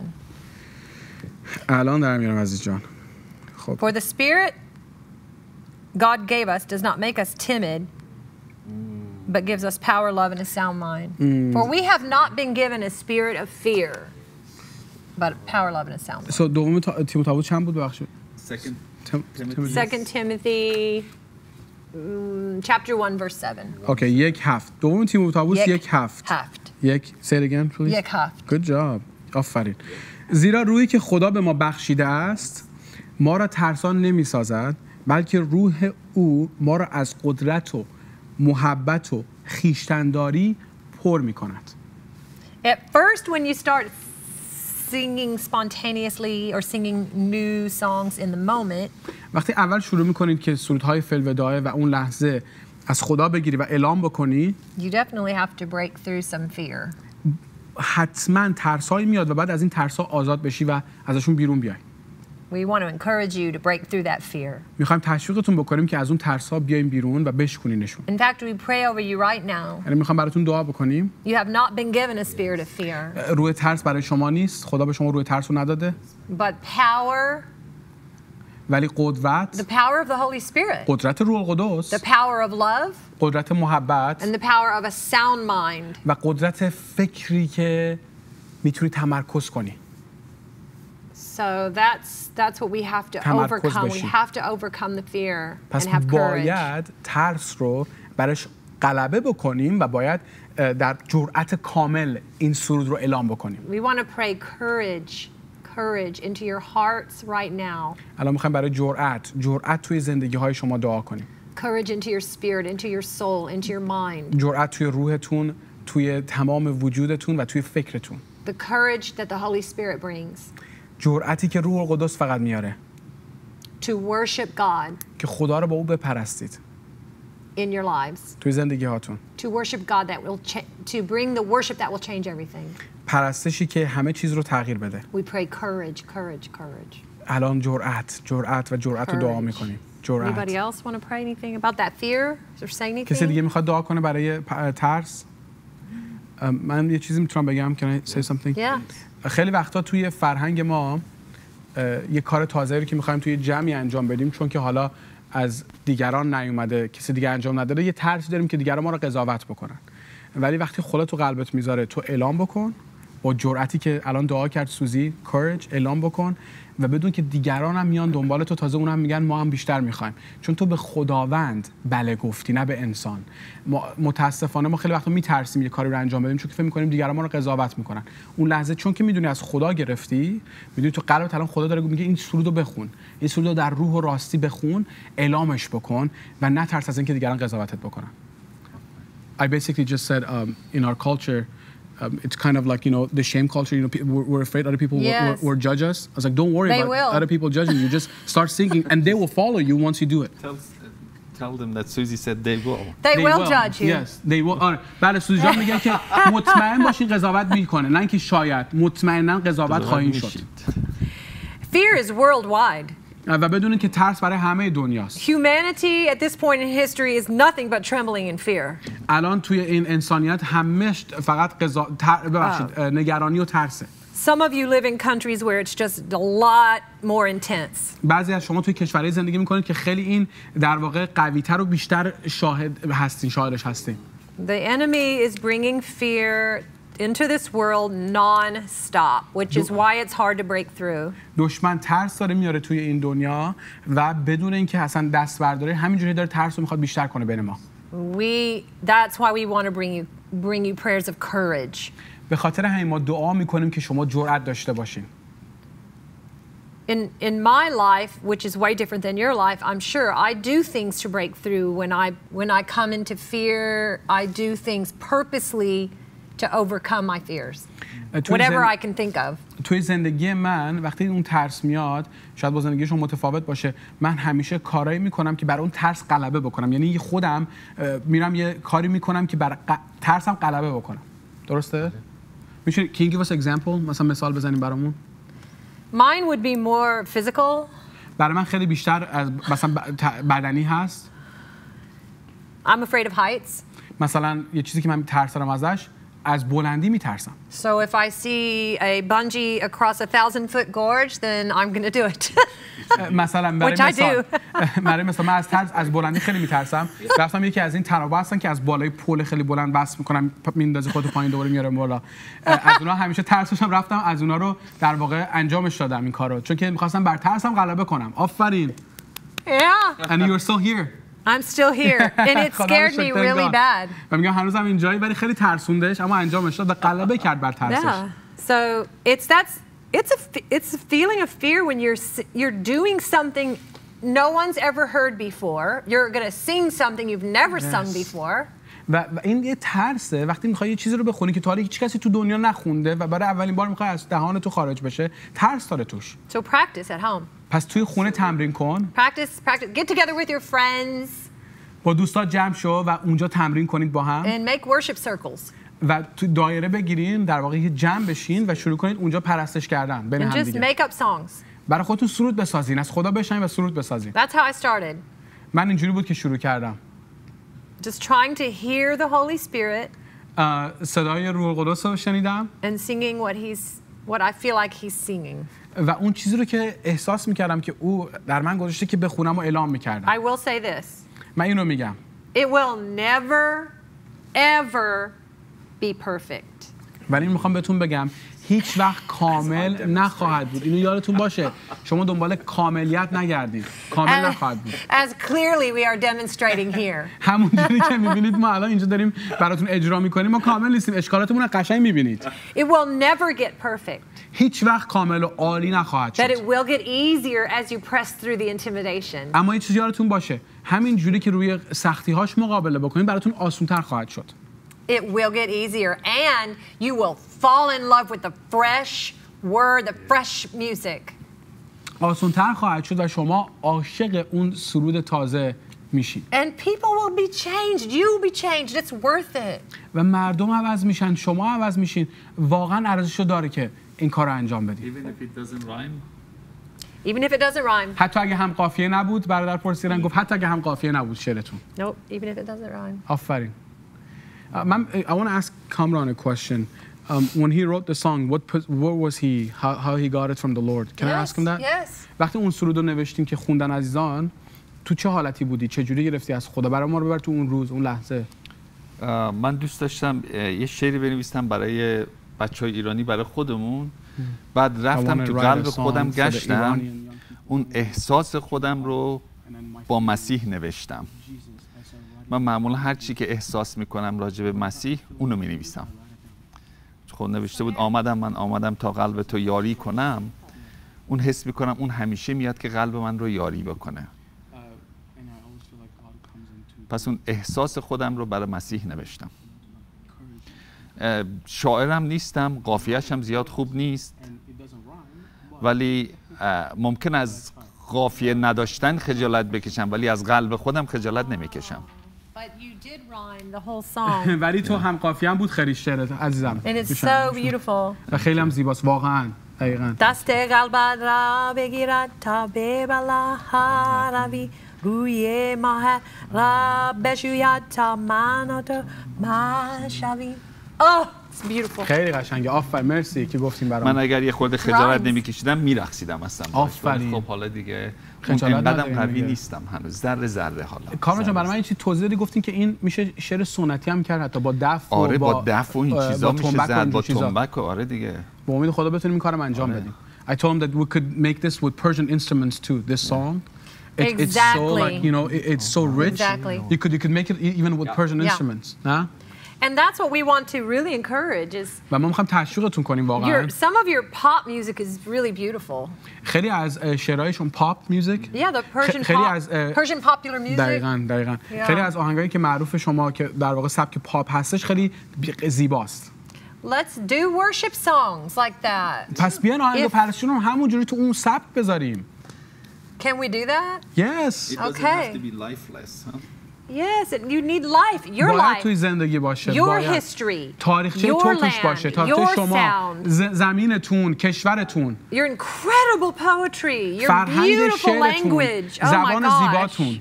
الان در میارم عزیز جان. خب For the spirit God gave us does not make us timid, but gives us power, love, and a sound mind. For we have not been given a spirit of fear, but power, love, and a sound mind. سو دوم تیموتائوس چند بود ببخشید؟ Second Timothy. 2 Timothy chapter 1 verse 7. اوکی 1:7 دوم تیموتائوس 1:7 هفت. say it again please 1:7. good job آفرین زیرا روحی که خدا به ما بخشیده است ما را ترسان نمی‌سازد بلکه روح او ما را از قدرت و محبت و خویشتن‌داری پر می‌کند. At first, when you start singing spontaneously or singing new songs in the moment, وقتی اول شروع می‌کنید که سرودهای فی‌الوداع و اون لحظه از خدا بگیری و اعلام بکنی، you definitely have to break through some fear. حتما ترسایی میاد و بعد از این ترسا آزاد بشی و ازشون بیرون بیای. We want to encourage you to break through that fear. میخوایم تشویقتون بکنیم که از اون ترسا بیاین بیرون و بشکنینشون. In fact, we pray over you right now. یعنی میخوام براتون دعا بکنیم. You have not been given a spirit of fear, روح ترس برای شما نیست. خدا به شما روح ترس رو نداده. but power, ولی the قدرت، power of the Holy Spirit, قدرت روح القدس، the power of love, قدرت محبت and the power of a sound mind. و قدرت فکری که میتونی تمرکز کنی. So that's what we have to تمرکز overcome. We بشی. have to overcome the fear and پس have courage. باید ترس رو برش غلبه بکنیم و باید در جرأت کامل این سرود رو اعلام بکنیم. We want to pray courage into your hearts right now. الان میخوایم برای جرأت توی زندگی های شما دعا کنیم. Courage into your spirit, into your soul, into your mind. جرأت توی روحتون، توی تمام وجودتون و توی فکرتون. The courage that the Holy Spirit brings جرأتی که روح القدس فقط میاره to worship God که خدا رو با او بپرستید in your lives. توی زندگی هاتون. To worship God that will to bring the worship that will change everything. پرستشی که همه چیز رو تغییر بده. We pray courage. الان جرأت رو دعا میکنیم. Anybody جرأت. else want to pray anything about that fear or say کسی دیگه anything? میخواد دعا کنه برای ترس؟ من یه چیزی میتونم بگم. Can I say something? Yeah. خیلی وقتا توی فرهنگ ما یه کار تازه‌ای رو که میخوایم توی جمعی انجام بدیم، چون که حالا از دیگران نیومده، کسی دیگه انجام نداده، یه ترسی داریم که دیگران ما رو قضاوت بکنن. ولی وقتی خدا تو قلبت میذاره، تو اعلام بکن با جرأتی که الان دعا کرد سوزی، courage، اعلام بکن و بدون که دیگران هم میان دنبال تو، تازه اونم میگن ما هم بیشتر میخوایم، چون تو به خداوند بله گفتی، نه به انسان. متاسفانه ما خیلی وقتا میترسیم یه کاری رو انجام بدیم چون که فکر میکنیم دیگران ما رو قضاوت میکنن. اون لحظه چون که میدونی از خدا گرفتی، میدونی تو قلبت الان خدا داره میگه این سرود رو بخون، این سرود رو در روح و راستی بخون، اعلامش بکن و نترس از اینکه دیگران قضاوتت بکنن. I basically just said in our culture it's kind of like, you know, the shame culture, you know, we're afraid other people Yes. will judge us. I was like, don't worry They about will. other people judging you. Just start singing and they will follow you once you do it. Tell them that Susie said they will. They will judge you. Yes, they will. آره. بله سوزی جان میگه که مطمئن باشین قضاوت میکنه، نه اینکه شاید، مطمئنا قضاوت خواهید شد. Fear is worldwide. و بدونین که ترس برای همه دنیاست. Humanity at this point in history is nothing but trembling in fear. الان توی این انسانیت همش فقط نگرانی و ترسه. Some of you live in countries where it's just a lot more intense. بعضی از شما توی کشورهای زندگی میکنید که خیلی این در واقع قوی‌تر و بیشتر شاهدش هستین. The enemy is bringing fear into this world non-stop, which is why it's hard to break through. دشمن ترس داره میاره توی این دنیا و بدون اینکه اصلا دست برداره همینجوری داره ترس رو میخواد بیشتر کنه بین ما. That's why we want to bring you prayers of courage. به خاطر همین ما دعا میکنیم که شما جرأت داشته باشین. In my life, which is way different than your life, I'm sure I do things to break through when I come into fear. I do things purposely to overcome my fears. Whatever I can think of. توی زندگی من وقتی اون ترس میاد، شاید با زندگی شما متفاوت باشه، من همیشه کارایی میکنم که برای اون ترس غلبه بکنم. یعنی خودم میرم یه کاری میکنم که بر ترسم غلبه بکنم. درسته؟ میشه can you give us example؟ مثلا مثال بزنیم برامون. Mine would be more physical. برای من خیلی بیشتر از مثلا بدنی هست. I'm afraid of heights. مثلا یه چیزی که من ترس دارم ازش، از بلندی میترسم. So if I see a bungee across a 1,000-foot gorge, then I'm going to do it. مثلا برای مثلا من از بلندی خیلی میترسم. رفتم یکی از این تنابه هستن که از بالای پل خیلی بلند بس میکنم، میندازی خودت پایین دوباره میارم بالا. از اونها همیشه ترس داشتم، رفتم از اونها رو در واقع انجامش دادم این کارو، چون که میخواستم بر ترسم غلبه کنم. آفرین. Yeah. And you're still here. I'm still here, and it scared me really bad. و میگم هنوزم اینجایی، ولی خیلی ترسوندش، اما انجامش داد و غلبه کرد بر ترسش. Yeah. So it's a feeling of fear when you're doing something no one's ever heard before. You're going to sing something you've never sung before. و این یه ترسه وقتی میخوای یه چیزی رو بخونی که تا حالا هیچ کسی تو دنیا نخونده و برای اولین بار میخوای از دهان تو خارج بشه، ترس داره توش. So practice at home. پس توی خونه تمرین کن. Practice. Get together with your friends. با دوستات جمع شو و اونجا تمرین کنید با هم and make worship circles. و تو دایره بگیرین، در واقع یه جمع بشین و شروع کنید اونجا پرستش کردن بین And هم just دیگه. make up songs. برای خودتون سرود بسازین، از خدا بشنوین و سرود بسازین. That's how I started. من اینجوری بود که شروع کردم. Just trying to hear the Holy Spirit صدای روح القدس رو شنیدم and singing what I feel like he's singing. و اون چیزی رو که احساس میکردم که او در من گذاشته که بخونم و اعلام میکردم. I will say this. من اینو میگم. It will never, ever be perfect. ولی میخوام بهتون بگم هیچ وقت کامل نخواهد بود. اینو یادتون باشه. شما دنبال کاملیت نگردید. کامل نخواهد بود. As clearly we are demonstrating here. همونجوری که میبینید ما الان اینجا داریم براتون اجرا میکنیم، ما کامل نیستیم. اشکالاتمون رو قشنگ میبینید. It will never get perfect. هیچ وقت کامل و عالی نخواهد That it شد. will get easier as you press through the intimidation. اما یه چیزی یادتون باشه. همین جوری که روی سختی‌هاش مقابله بکنید براتون آسان‌تر خواهد شد. It will get easier and you will fall in love with the fresh word, the fresh music. آسان‌تر خواهد شد و شما عاشق اون سرود تازه میشید. And people will be changed. You will be changed. It's worth it. و مردم عوض میشن، شما عوض میشین. واقعا ارزشو داره که این کار رو انجام بدید. Even if it doesn't rhyme. Even if it doesn't rhyme. حتی اگه هم قافیه نبود، برادر پرسیدن گفت حتی اگه هم قافیه نبود شعرتون. Nope. Even if it doesn't rhyme. آفرین. I want to ask Kamran a question. When he wrote the song, what was he? How he got it from the Lord? Can I ask him that? Yes. وقتی اون سرود رو نوشتیم که خوندن عزیزان، تو چه حالتی بودی؟ چه جوری گرفتی از خدا؟ برای ما رو ببر تو اون روز، اون لحظه. من دوست داشتم یه شعری بنویسم برای بچهای ایرانی، برای خودمون. بعد رفتم تو قلب خودم گشتم، اون احساس خودم رو با مسیح نوشتم. من معمولا هر چی که احساس میکنم راجع به مسیح اونو مینویسم. خود نوشته بود من آمدم تا قلب تو یاری کنم. اون حس میکنم اون همیشه میاد که قلب من رو یاری بکنه. پس اون احساس خودم رو برای مسیح نوشتم. شاعرم نیستم، قافیه‌اش هم زیاد خوب نیست، ولی ممکن از قافیه نداشتن خجالت بکشم، ولی از قلب خودم خجالت نمیکشم. But you did rhyme the whole song. ولی تو هم قافیه هم بود خیلی شعرت عزیزم. And it's so beautiful. و خیلی هم زیباست واقعا. دقیقاً. دست قلبت را بگیرد تا به بالا روی، روی ماه را بشوید تا من و تو مشویم. Oh, it's beautiful. خیلی قشنگه. آفرین، مرسی که گفتین برام. من اگر یه خورده خجالت نمیکشیدم میرقصیدم اصلا. آفرین. خب حالا دیگه خجالت اینقدرم نداریم قوی دیگه. نیستم هنوز، ذره حالا. کارم جان برای من این چیز توضیح دادی، گفتین که این میشه شعر سنتی هم کرد، حتی با دف و آره با دف و این چیزا میشه زد، با چیزا. تنبک و آره دیگه. با امید خدا بتونیم این کارم انجام بدیم. I told him that we could make this with Persian instruments too. This song. It's so like, you know, it's so rich. Exactly. You could make it even with Persian instruments. نه؟ And that's what we want to really encourage is و ما می‌خوایم تشویقتون کنیم واقعا. some of your pop music is really beautiful. خیلی از شعرهایشون پاپ میوزیک. Yeah, the Persian خیلی pop, از Persian popular music. دقیقاً. خیلی از آهنگایی که معروف شما که در واقع سبک پاپ هستش خیلی زیباست. Let's do worship songs like that. پس بیاین آهنگ If- پرستشون رو همونجوری تو اون سبک بذاریم. Can we do that? Yes. It doesn't Okay. have to be lifeless, huh? Yes, you need life. Your باید توی life. زندگی باشه. Your باید. history. تاریخچه Your تو توش land, باشه. تاریخچه your شما. sound. زمینتون، کشورتون. Your incredible poetry. Your فرهنگ beautiful شعرتون. language. Oh my زبان gosh. زیباتون.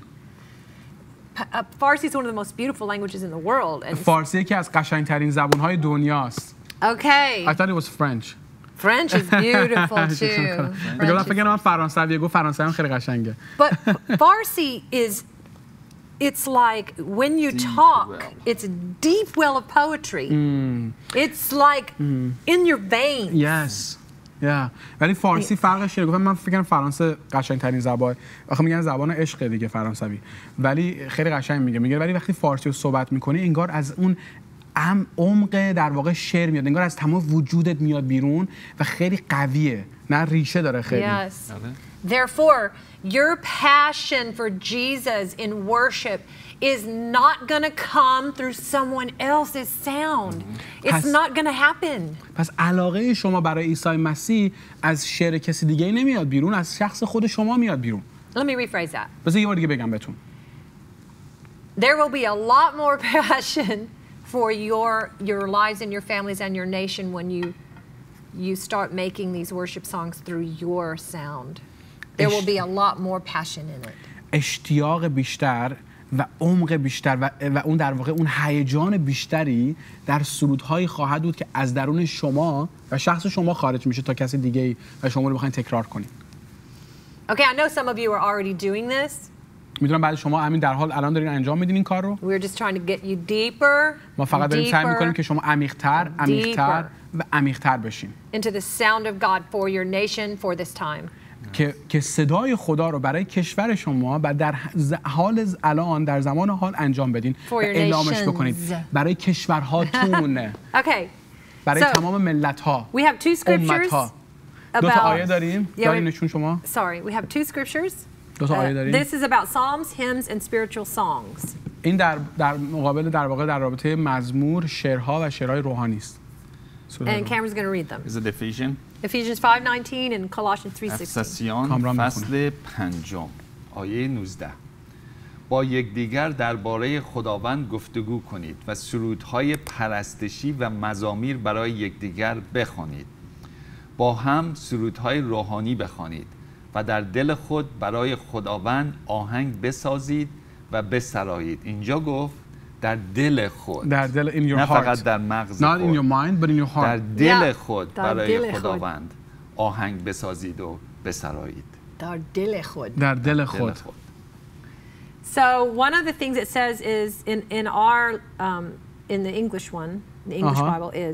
Farsi is one of the most beautiful languages in the world. And فارسی یکی از قشنگترین زبان‌های دنیاست. okay. I thought it was French. French is beautiful too. میگم فکر کنم فرانسویه، گفت فرانسوی هم خیلی قشنگه. But Farsi is, it's like when you talk, it's a deep well of poetry. It's like in your veins. Yes. Yeah. ولی فارسی فرقش اینه. گفتم من فکر کنم فرانسه قشنگترین زبان. آخه میگن زبان عشق دیگه فرانسوی. ولی خیلی قشنگ میگه ولی وقتی فارسی رو صحبت میکنی انگار از اون عمق در واقع شعر میاد، انگار از تمام وجودت میاد بیرون و خیلی قویه، نه ریشه داره خیلی. Yes. Therefore, your passion for Jesus in worship is not going to come through someone else's sound. It's not going to happen. پس علاقه شما برای عیسی مسیح از شعر کسی دیگه نمیاد بیرون، از شخص خود شما میاد بیرون. Let me rephrase that. بذار یه بار دیگه بگم بهتون. there will be a lot more passion for your lives and your families and your nation when you start making these worship songs through your sound. There will be a lot more passion in it. اشتیاق بیشتر و عمق بیشتر و اون در واقع اون هیجان بیشتری در سرودهایی خواهد بود که از درون شما و شخص شما خارج میشه تا کسی دیگه‌ای و شما رو بخواید تکرار کنید. Okay, I know some of you are already doing this. میدونم بعد شما همین در حال الان دارین انجام میدین این کار رو. We're just trying to get you deeper. ما فقط داریم سعی میکنیم که شما عمیق‌تر و عمیق‌تر بشین. Into the sound of God for your nation for this time. که صدای خدا رو برای کشور شما و در حال الان در زمان حال انجام بدین و اعلامش بکنید برای کشورهاتون. Okay. برای تمام ملت‌ها. We have two scriptures. دو تا آیه داریم. دارینشون شما. Sorry, we have two scriptures. دو تا آیه داریم. This is about psalms, hymns and spiritual songs. این در مقابل در واقع در رابطه مزمور، شعرها و شعرهای روحانی است. And Cameron's going to read them. Is it Ephesians? Ephesians 5:19 and Colossians 3:16. افسسیان فصل 5 آیه 19. با یکدیگر درباره خداوند گفتگو کنید و سرودهای پرستشی و مزامیر برای یکدیگر بخوانید. با هم سرودهای روحانی بخوانید و در دل خود برای خداوند آهنگ بسازید و بسرایید. اینجا گفت در دل خود. در دل in your نه heart. فقط در مغز Not خود. in your mind but in your heart. در دل خود در برای دل خداوند آهنگ بسازید و بسرایید. در دل خود. در دل خود. So one of the things it says is in our in the English one, the English Bible is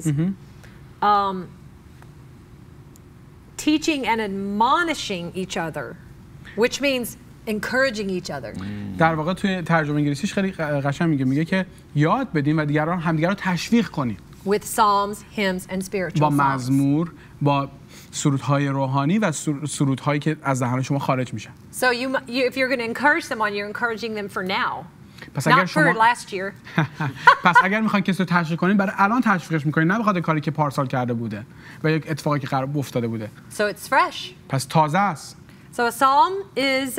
teaching and admonishing each other, which means encouraging each other. در واقع توی ترجمه انگلیسیش خیلی قشنگ میگه که یاد بدین و دیگران همدیگر رو تشویق کنید. With psalms, hymns and spiritual با songs. مزمور، با سرودهای روحانی و سرودهایی که از دهان شما خارج میشن. So if you're going to encourage someone, you're encouraging them for now. پس اگر Not for شما last year. پس اگر میخواین کسی رو تشویق کنین برای الان تشویقش میکنین نه بخاطر کاری که پارسال کرده بوده و یک اتفاقی که قرار افتاده بوده. So it's fresh. پس تازه است. So a psalm is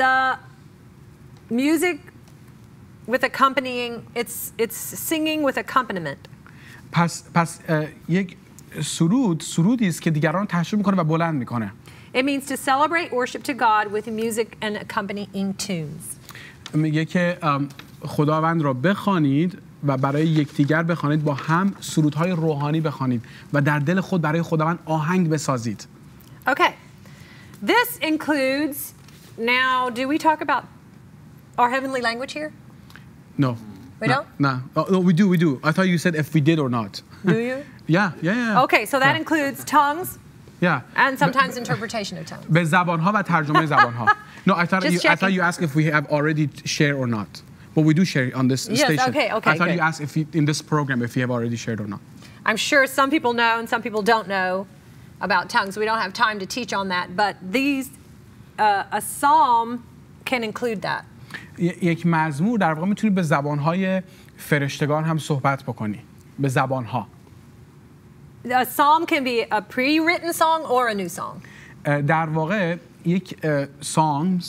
music with accompanying. It's singing with accompaniment. پس یک سرودی است که دیگران تشویق میکنه و بلند میکنه. It means to celebrate worship to God with music and accompanying tunes. میگه که خداوند را بخوانید و برای یکدیگر بخوانید، با هم سرودهای روحانی بخوانید و در دل خود برای خداوند آهنگ بسازید. Okay. This includes, now, do we talk about our heavenly language here? No. We don't? No. Oh, we do. I thought you said if we did or not. Do you? Yeah. Okay, so that includes tongues Yeah. and sometimes interpretation of tongues. به زبانها و ترجمه زبانها. No, I thought you asked if we have already shared or not. But we do share on this station. Okay, I thought good. you asked if in this program if we have already shared or not. I'm sure some people know and some people don't know about tongues. We don't have time to teach on that, but a psalm can include that. یک مزمور در واقع میتونی به زبانهای فرشتگان هم صحبت بکنی. به زبانها. A psalm can be a pre-written song or a new song. در واقع یک songs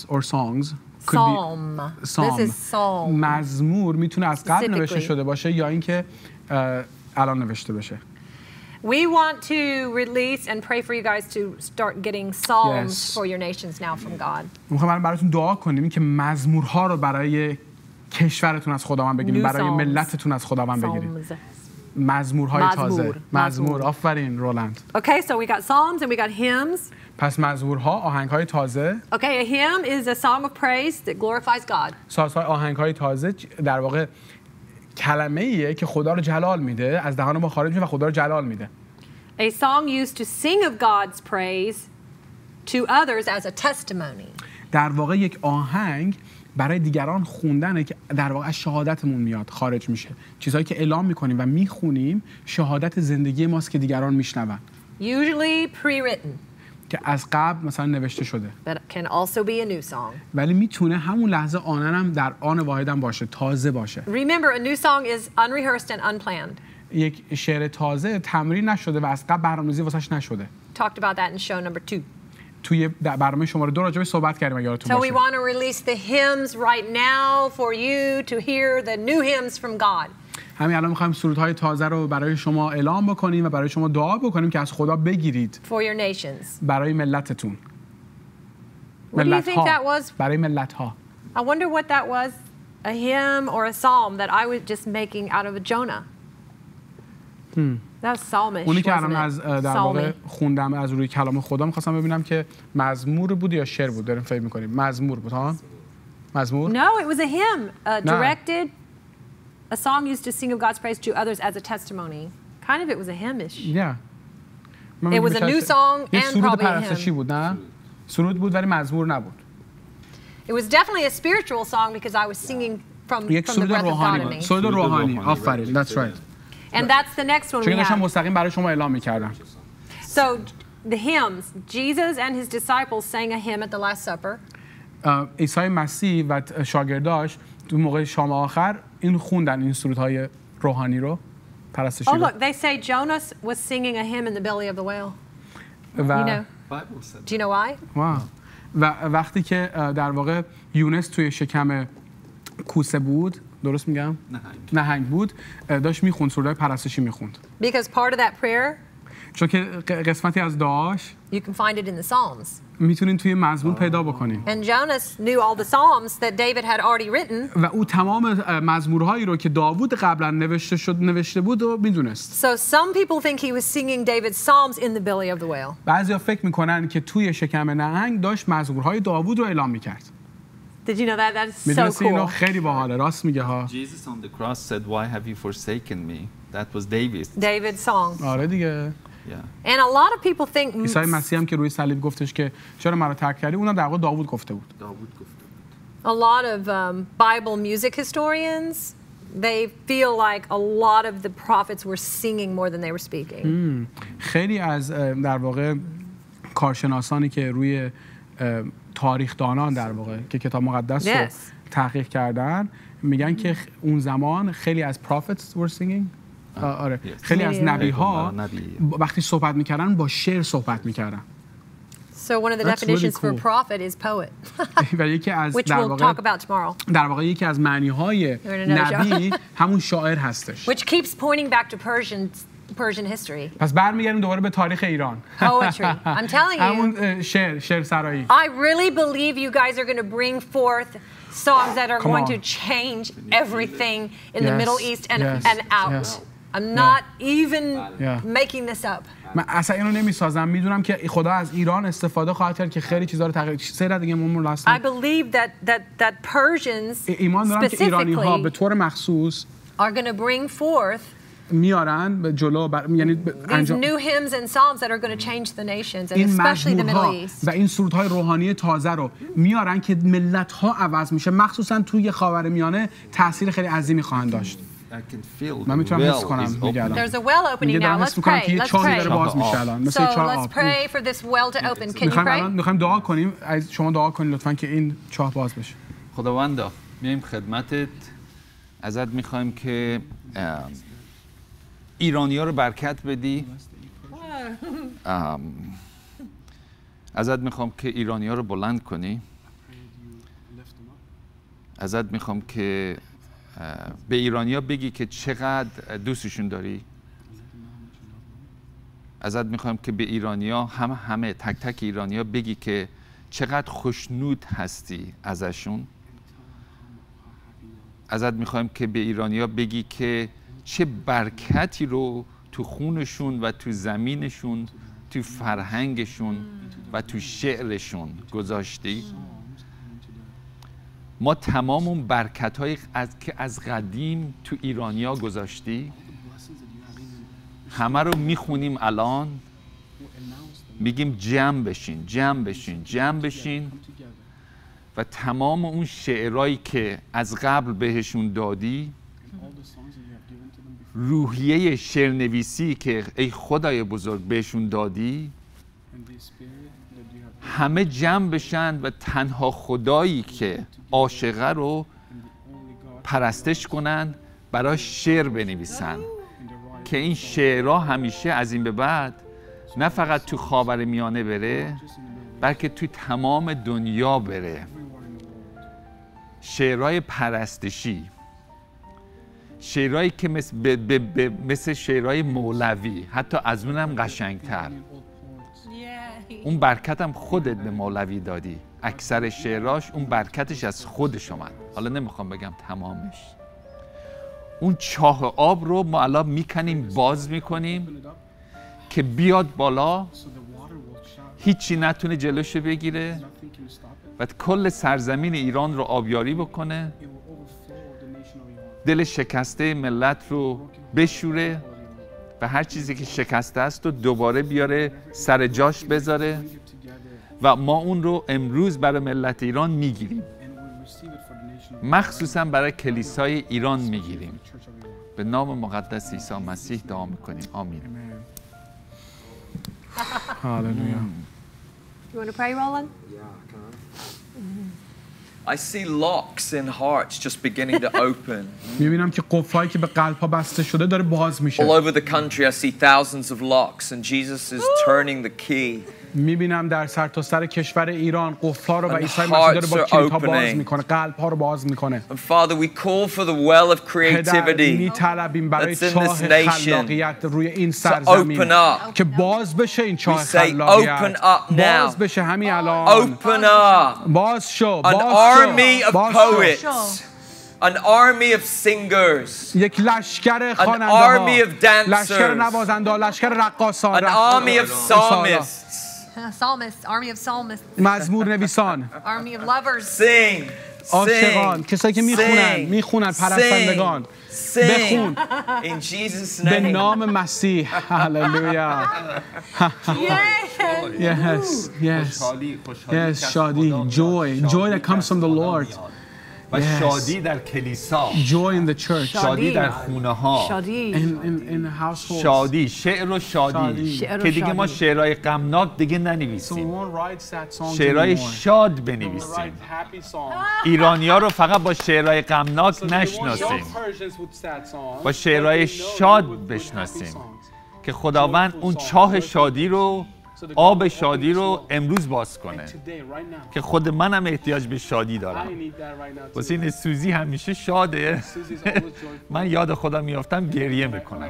Psalm. This is psalm. مزمور میتونه از قبل Specifically. نوشته شده باشه یا اینکه الان نوشته بشه. We want to release and pray for you guys to start getting psalms Yes. for your nations now from God. میخوام براتون دعا کنیم که مزمورها رو برای کشورتون از خداوند بگیریم، New برای songs. ملتتون از خداوند بگیریم. Psalms. مزمورهای تازه. مزمور. آفرین رولند. Okay, so we got psalms and we got hymns. پس مزمورها، آهنگهای تازه. Okay, a hymn is a song of praise that glorifies God. سازهای آهنگهای تازه در واقع کلمه ایه که خدا رو جلال میده، از دهان ما خارج میشه و خدا رو جلال میده. A song used to sing of God's praise to others as a testimony. در واقع یک آهنگ برای دیگران خوندنه که در واقع از شهادتمون میاد، خارج میشه. چیزهایی که اعلام میکنیم و میخونیم شهادت زندگی ماست که دیگران میشنون. Usually pre-written, که از قبل مثلا نوشته شده. but it can also be a new song. ولی میتونه همون لحظه آنن هم در آن واحدم باشه، تازه باشه. Remember, a new song is unrehearsed and unplanned. یک شعر تازه تمرین نشده و از قبل برنامه‌ریزی واسش نشده. Talked about that in show number 2. توی برنامه شماره 2 راجع به صحبت کردیم اگه یادتون So we باشه. want to release the hymns right now for you to hear the new hymns from God. همین الان می‌خوایم سرودهای تازه رو برای شما اعلام بکنیم و برای شما دعا بکنیم که از خدا بگیرید For your nations. برای ملتتون. What do you think that was? برای ملت‌ها. I wonder what that was, a hymn or a psalm that I was just making out of Jonah. That's psalmish, اونی که wasn't الان از it? در واقع Psalmy. خوندم از روی کلام خدا می‌خواستم ببینم که مزمور بود یا شعر بود. داریم فکر می‌کنیم مزمور بود ها؟ مزمور؟ No, it was a hymn directed, a song used to sing of God's praise to others as a testimony. Kind of it was a hymnish. Yeah. It was a new song یه and سرود probably a پرستشی hymn. بود نه؟ سرود بود ولی مزمور نبود. It was definitely a spiritual song because I was singing from یک the سرود breath of God روحانی in بود. me. سرود روحانی. آفرین. That's right. And that's the next one چون we داشتم have. مستقیم برای شما اعلام می‌کردم. So the hymns, Jesus and his disciples sang a hymn at the Last Supper. عیسی مسیح و شاگرداش تو موقع شام آخر این خوندن این سرودهای روحانی رو پرستشی Oh, رو look, they say Jonas was singing a hymn in the belly of the whale. You و know? Do you know why? واو. و وقتی که در واقع یونس توی شکم کوسه بود درست میگم؟ نهنگ بود داشت میخوند سرودهای پرستشی میخوند Because part of that prayer, چون که قسمتی از دعاش you can find it in the Psalms. میتونین توی مزمور پیدا بکنین And Jonas knew all the Psalms that David had already written. و او تمام مزمورهایی رو که داوود قبلا نوشته بود و میدونست. So some people think he was singing David's Psalms in the belly of the whale. بعضیا فکر میکنن که توی شکم نهنگ داشت مزمورهای داوود رو اعلام میکرد. Did you know that? That's so میدونستی اینو cool. خیلی باحاله راست میگه ها. Jesus on the cross said, "Why have you forsaken me?" That was David. David's song. آره دیگه. Yeah. And a lot of people think عیسی مسیح هم که روی صلیب گفتش که چرا مرا ترک کردی اونم در واقع داوود گفته بود. a lot of Bible music historians, they feel like a lot of the prophets were singing more than they were speaking. خیلی از در واقع کارشناسانی که روی تاریخدانان در واقع که کتاب مقدس رو Yes. تحقیق کردن میگن که اون زمان خیلی از prophets were singing آره خیلی از نبی‌ها وقتی صحبت میکردن با شعر صحبت میکردن. So one of the That's really definitions for cool. prophet is poet, و یکی از which در we'll واقع talk about tomorrow. در واقع یکی از معنی‌های You're in another نبی همون شاعر هستش. Which keeps pointing back to Persian history. پس برمیگردیم دوباره به تاریخ ایران. Poetry. I'm telling you. همون شعر سرایی. I really believe you guys are going to bring forth songs that are Come going on. to change everything in the Yes, Middle East and out. yes. I'm not even Yeah. making this up. من اصلا اینو نمیسازم میدونم که خدا از ایران استفاده خواهد کرد که خیلی چیزا رو تغییر سر دیگه مون I believe that Persians ایمان دارم که ایرانی ها به specifically طور مخصوص are going to bring forth میارن به جلو یعنی these انجام new hymns and psalms that are going to change the nations and این especially the Middle مزمورها East. و این سرودهای روحانی تازه رو میارن که ملت ها عوض میشه مخصوصا توی خاورمیانه تاثیر خیلی عظیمی خواهند داشت. I can feel من the میتونم حس well کنم is دیگه open. الان. There's a well opening دیگه now. دارم Let's حس میکنم pray. که یه Let's چاهی داره pray. باز میشه الان مثل So چاه let's آب. pray for this well to open. Can you pray? میخوایم دعا کنیم از شما دعا کنید لطفا که این چاه باز بشه. خداوندا میایم خدمتت، ازت میخوایم که ایرانی‌ها رو برکت بدی. ازت میخوام که ایرانی‌ها رو بلند کنی. ازت میخوام که به ایرانی‌ها بگی که چقدر دوستشون داری. ازت میخوام که به ایرانی‌ها همه تک تک ایرانی‌ها بگی که چقدر خوشنود هستی ازشون. ازت میخوایم که به ایرانی‌ها بگی که چه برکتی رو تو خونشون و تو زمینشون، تو فرهنگشون و تو شعرشون گذاشتی. ما تمام اون برکت‌هایی که از قدیم تو ایرانی‌ها گذاشتی همه رو میخونیم الان، میگیم جمع بشین جمع بشین جمع بشین و تمام اون شعرهایی که از قبل بهشون دادی، روحیه شعرنویسی که ای خدای بزرگ بهشون دادی، همه جمع بشن و تنها خدایی که عاشقه رو پرستش کنن، برای شعر بنویسن که این شعرها همیشه از این به بعد نه فقط تو خاورمیانه بره، بلکه توی تمام دنیا بره. شعرهای پرستشی، شعرهایی که مثل شعرهای مولوی، حتی از اونم قشنگتر. اون برکت هم خودت به مولوی دادی. اکثر شعراش اون برکتش از خودش اومد. حالا نمیخوام بگم تمامش. اون چاه آب رو ما الان میکنیم، باز میکنیم که بیاد بالا، هیچی نتونه جلوشو بگیره و کل سرزمین ایران رو آبیاری بکنه، دل شکسته ملت رو بشوره و هر چیزی که شکسته است رو دوباره بیاره سر جاش بذاره و ما اون رو امروز برای ملت ایران میگیریم، مخصوصا برای کلیسای ایران میگیریم. به نام مقدس عیسی مسیح دعا میکنیم. آمین. هاللویا. You want to pray, Roland? I see locks in hearts just beginning to open. میبینم که قفلایی که به قلب‌ها بسته شده داره باز میشه. All over the country I see thousands of locks and Jesus is turning the key. میبینم در سرتاسر کشور ایران قفل‌ها رو و عیسی مسیح داره با کلیدها باز میکنه، قلب‌ها رو باز میکنه. And Father, we call for the well of creativity میطلبیم برای that's in چاه this nation خلاقیت روی این to سرزمین open up. که باز بشه. این We چاه say خلاقیت open up باز now. بشه همین الان. Open up. باز شو. An باز army شو. of باز شو. poets. An army of singers. یک لشکر army خواننده of dancers. لشکر نوازنده ها، لشکر رقاصان، An army of psalmists. Psalmists, army of psalmists, مزمور نویسان، army of lovers. Sing. عاشقان، کسایی که میخونن، پرستندگان. بخون in Jesus' به name. نام مسیح. هاللویا. Yes, yes. Yes, شادی. Joy that comes from the Lord. و شادی در کلیسا، Joy in the church. شادی در خونه ها، شادی. In the households. شادی، شعر و شادی که دیگه ما شعرهای غمناک دیگه ننویسیم، شعرهای شاد بنویسیم. ایرانی‌ها رو فقط با شعرهای غمناک نشناسیم، با شعرهای شاد بشناسیم که خداوند اون چاه شادی رو، آب شادی رو امروز باز کنه که خود منم احتیاج به شادی دارم. واسه این سوزی همیشه شاده. من یاد خدا میافتم گریه میکنم.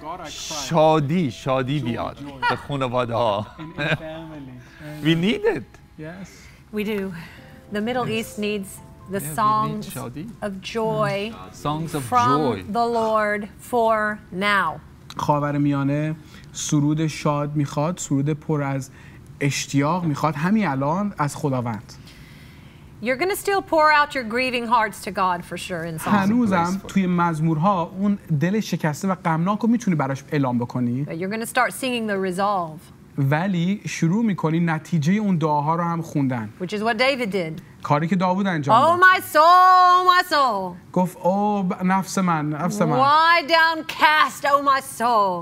شادی بیاد به خانواده ها. We need it. We do. The Middle East needs the songs of joy from the Lord for now. خاورمیانه سرود شاد میخواد، سرود پر از اشتیاق میخواد همین الان از خداوند. You're going to still pour out your grieving hearts to God for sure in songs. هنوزم توی مزمورها اون دل شکسته و غمناک رو میتونی براش اعلام بکنی. But you're going to start singing the resolve. ولی شروع میکنی نتیجه اون دعاها رو هم خوندن. Which is what David did. کاری که داوود انجام داد. Oh my soul, my soul. گفت او نفس من. Why downcast, oh my soul.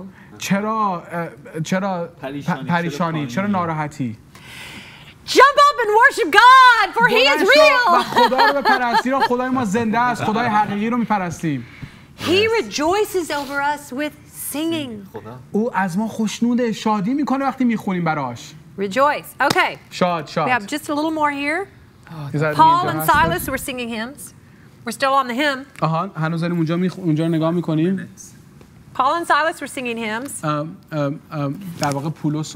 چرا پریشانی؟ چرا ناراحتی؟ Jump up and worship God, for He is real. و خدا رو بپرستی، را خدای ما زنده است، خدای حقیقی رو میپرستیم. He rejoices over us with singing. او از ما خوشنوده، شادی میکنه وقتی میخونیم براش. Rejoice. Okay. شاد. We have just a little more here. Paul Paul and Silas were singing hymns. We're still on the hymn. هنوز داریم اونجا رو نگاه میکنیم. Paul and Silas were singing hymns. در واقع پولس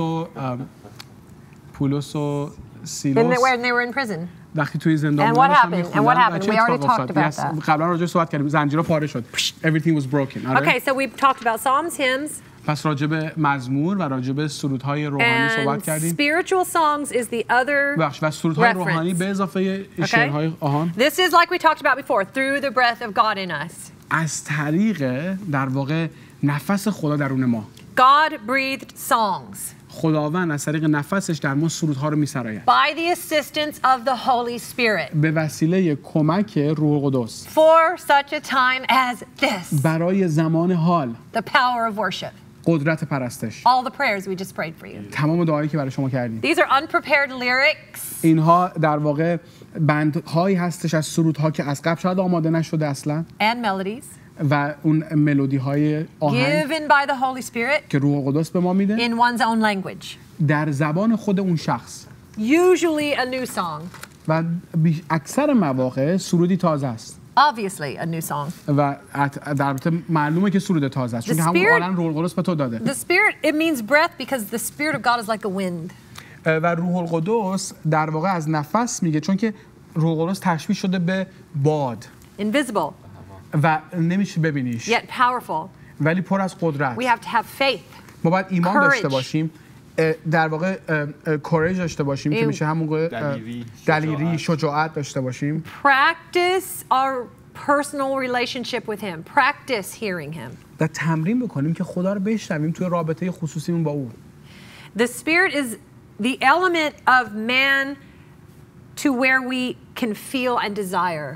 و سیلاس When they were in prison. وقتی توی زندان And what happened? We already talked about that. قبلا راجع صحبت کردیم. زنجیرها پاره شد. Everything was broken. Okay, so we've talked about Psalms, hymns. پس راجع به مزمور و راجع به سرودهای روحانی صحبت کردیم. Spiritual songs is the other و سرودهای روحانی به اضافه شعرهای آهان. This is like we talked about before, through the breath of God in us. از طریق در واقع نفس خدا درون ما. God breathed songs. خداوند از طریق نفسش در ما سرودها رو می‌سراید. By the assistance of the Holy Spirit. به وسیله کمک روح القدس. For such a time as this. برای زمان حال. The power of worship. قدرت پرستش. All the prayers we just prayed for you. تمام دعایی که برای شما کردیم. These are unprepared lyrics. اینها در واقع بندهایی هستش از سرودها که از قبل شاید آماده نشده اصلا. And melodies. و اون ملودی های آهنگ Given by the Holy Spirit. که روح القدس به ما میده. In one's own language. در زبان خود اون شخص. usually a new song. و اکثر مواقع سرودی تازه است. Obviously a new song. و در البته معلومه که سرود تازه است چون The همون Spirit- عالم روح القدس به تو داده. The Spirit, it means breath because the Spirit of God is like a wind. و روح القدس در واقع از نفس میگه چون که روح القدس تشبیه شده به باد Invisible, و نمیشه ببینیش yet powerful. ولی پر از قدرت. We have to have faith. ما باید ایمان Courage. داشته باشیم، در واقع کورج داشته باشیم که میشه همون دلیری، شجاعت داشته باشیم. Practice our personal relationship with Him. Practice hearing Him. و تمرین بکنیم که خدا رو بشنویم توی رابطه خصوصیمون با او. The Spirit is the element of man to where we can feel and desire.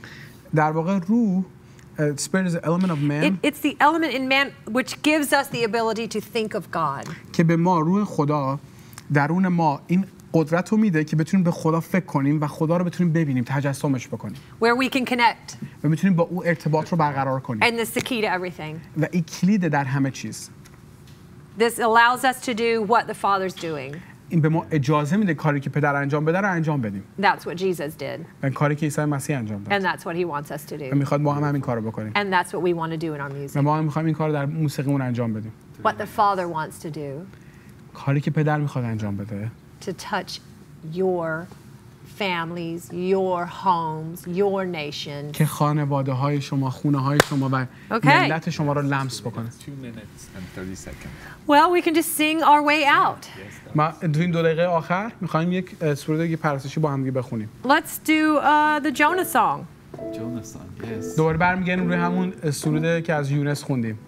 در واقع روح spirit is an element of man It's the element in man which gives us the ability to think of God. که به ما روح خدا درون ما این قدرت رو میده که بتونیم به خدا فکر کنیم و خدا رو بتونیم ببینیم، تجسمش بکنیم Where we can connect. و بتونیم با او ارتباط رو برقرار کنیم. And this is the key to everything. و این کلید در همه چیز. This allows us to do what the Father's doing. این به ما اجازه میده کاری که پدر انجام بده رو انجام بدیم. That's what Jesus did. و کاری که عیسی مسیح انجام داد. And that's what He wants us to و do. میخواد ما هم همین کارو بکنیم. And that's what we want to do in our و music. ما هم میخوایم این کارو در موسیقیمون انجام بدیم. What the Father wants to do کاری که پدر میخواد انجام بده to touch your families, your homes, your nation. که خانواده های شما، خونه های شما و Okay. ملت شما رو لمس بکنه. 2 minutes and 30 seconds. Well, we can just sing our way out. ما تو این 2 دقیقه آخر میخوایم یک سرود پرستشی با هم دیگه بخونیم. Let's do the Jonah song. Jonathan, yes. دوباره برمیگردیم روی همون سروده که از یونس خوندیم.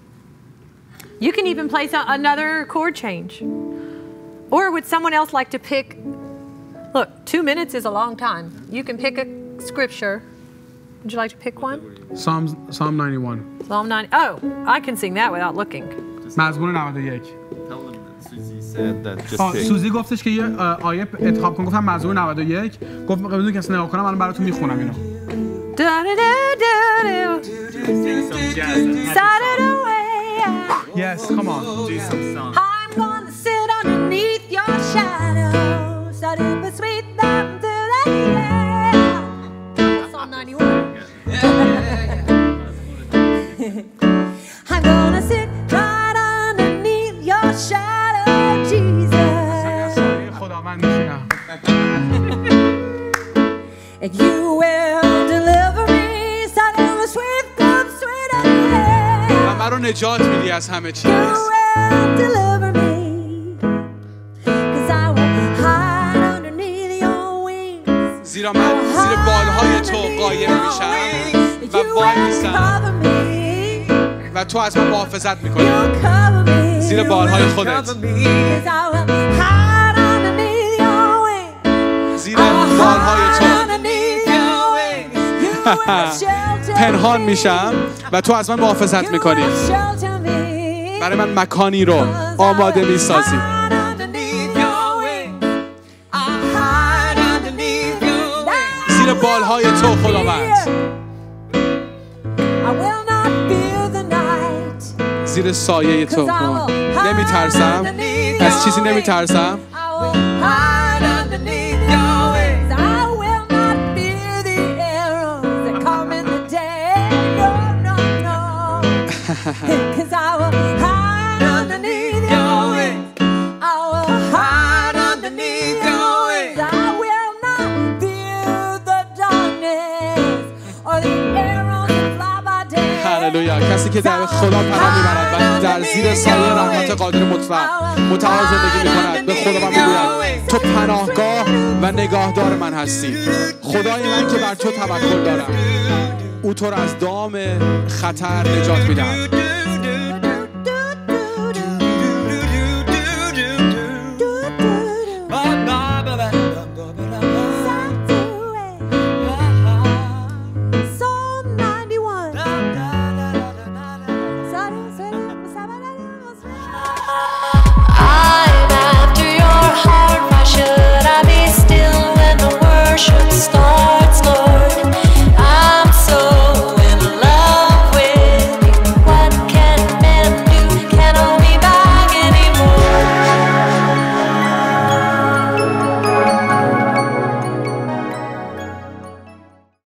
You can even play another chord change. Or would someone else like to pick? Look, 2 minutes is a long time. You can pick a scripture. Would you like to pick one? Psalm 91. Psalm 9. Oh, I can sing that without looking. مزمور 91. Tell them that Susie said that just pick. سوزی گفتش که یه آیه انتخاب کن. گفتم مزمور 91. گفت بدون کسی نگاه کنم الان براتون میخونم اینو. Yes, come on. Do some song. I'm gonna sit underneath your shadow, study the sweet down to the end. Psalm 91. I'm gonna sit right underneath your shadow, Jesus. خداوند میشینم. And you will deliver me, study the sweet down, sweet and و من رو نجات میدی از همه چیز. You will deliver me, 'cause I will hide underneath your wings. زیرا من زیر بالهای تو قایم میشم و وای میسم و تو از من محافظت میکنی زیر بالهای خودت. زیر بالهای تو پنهان میشم و تو از من محافظت میکنی. برای من مکانی رو آماده میسازی. زیر بالهای تو خداوند. زیر سایه تو نمیترسم، از چیزی نمیترسم. Cause I will hide underneath your wings. I will hide underneath your wings. I will not fear the darkness or the arrows that fly by day. هللویا. کسی که در خدا پناه میبرد و در زیر سایه رحمت قادر مطلق متعال زندگی میکند به خدا من میگوید تو پناهگاه و نگاهدار من هستی. خدای من که بر تو توکل دارم، او تو را از دام خطر نجات میدهد.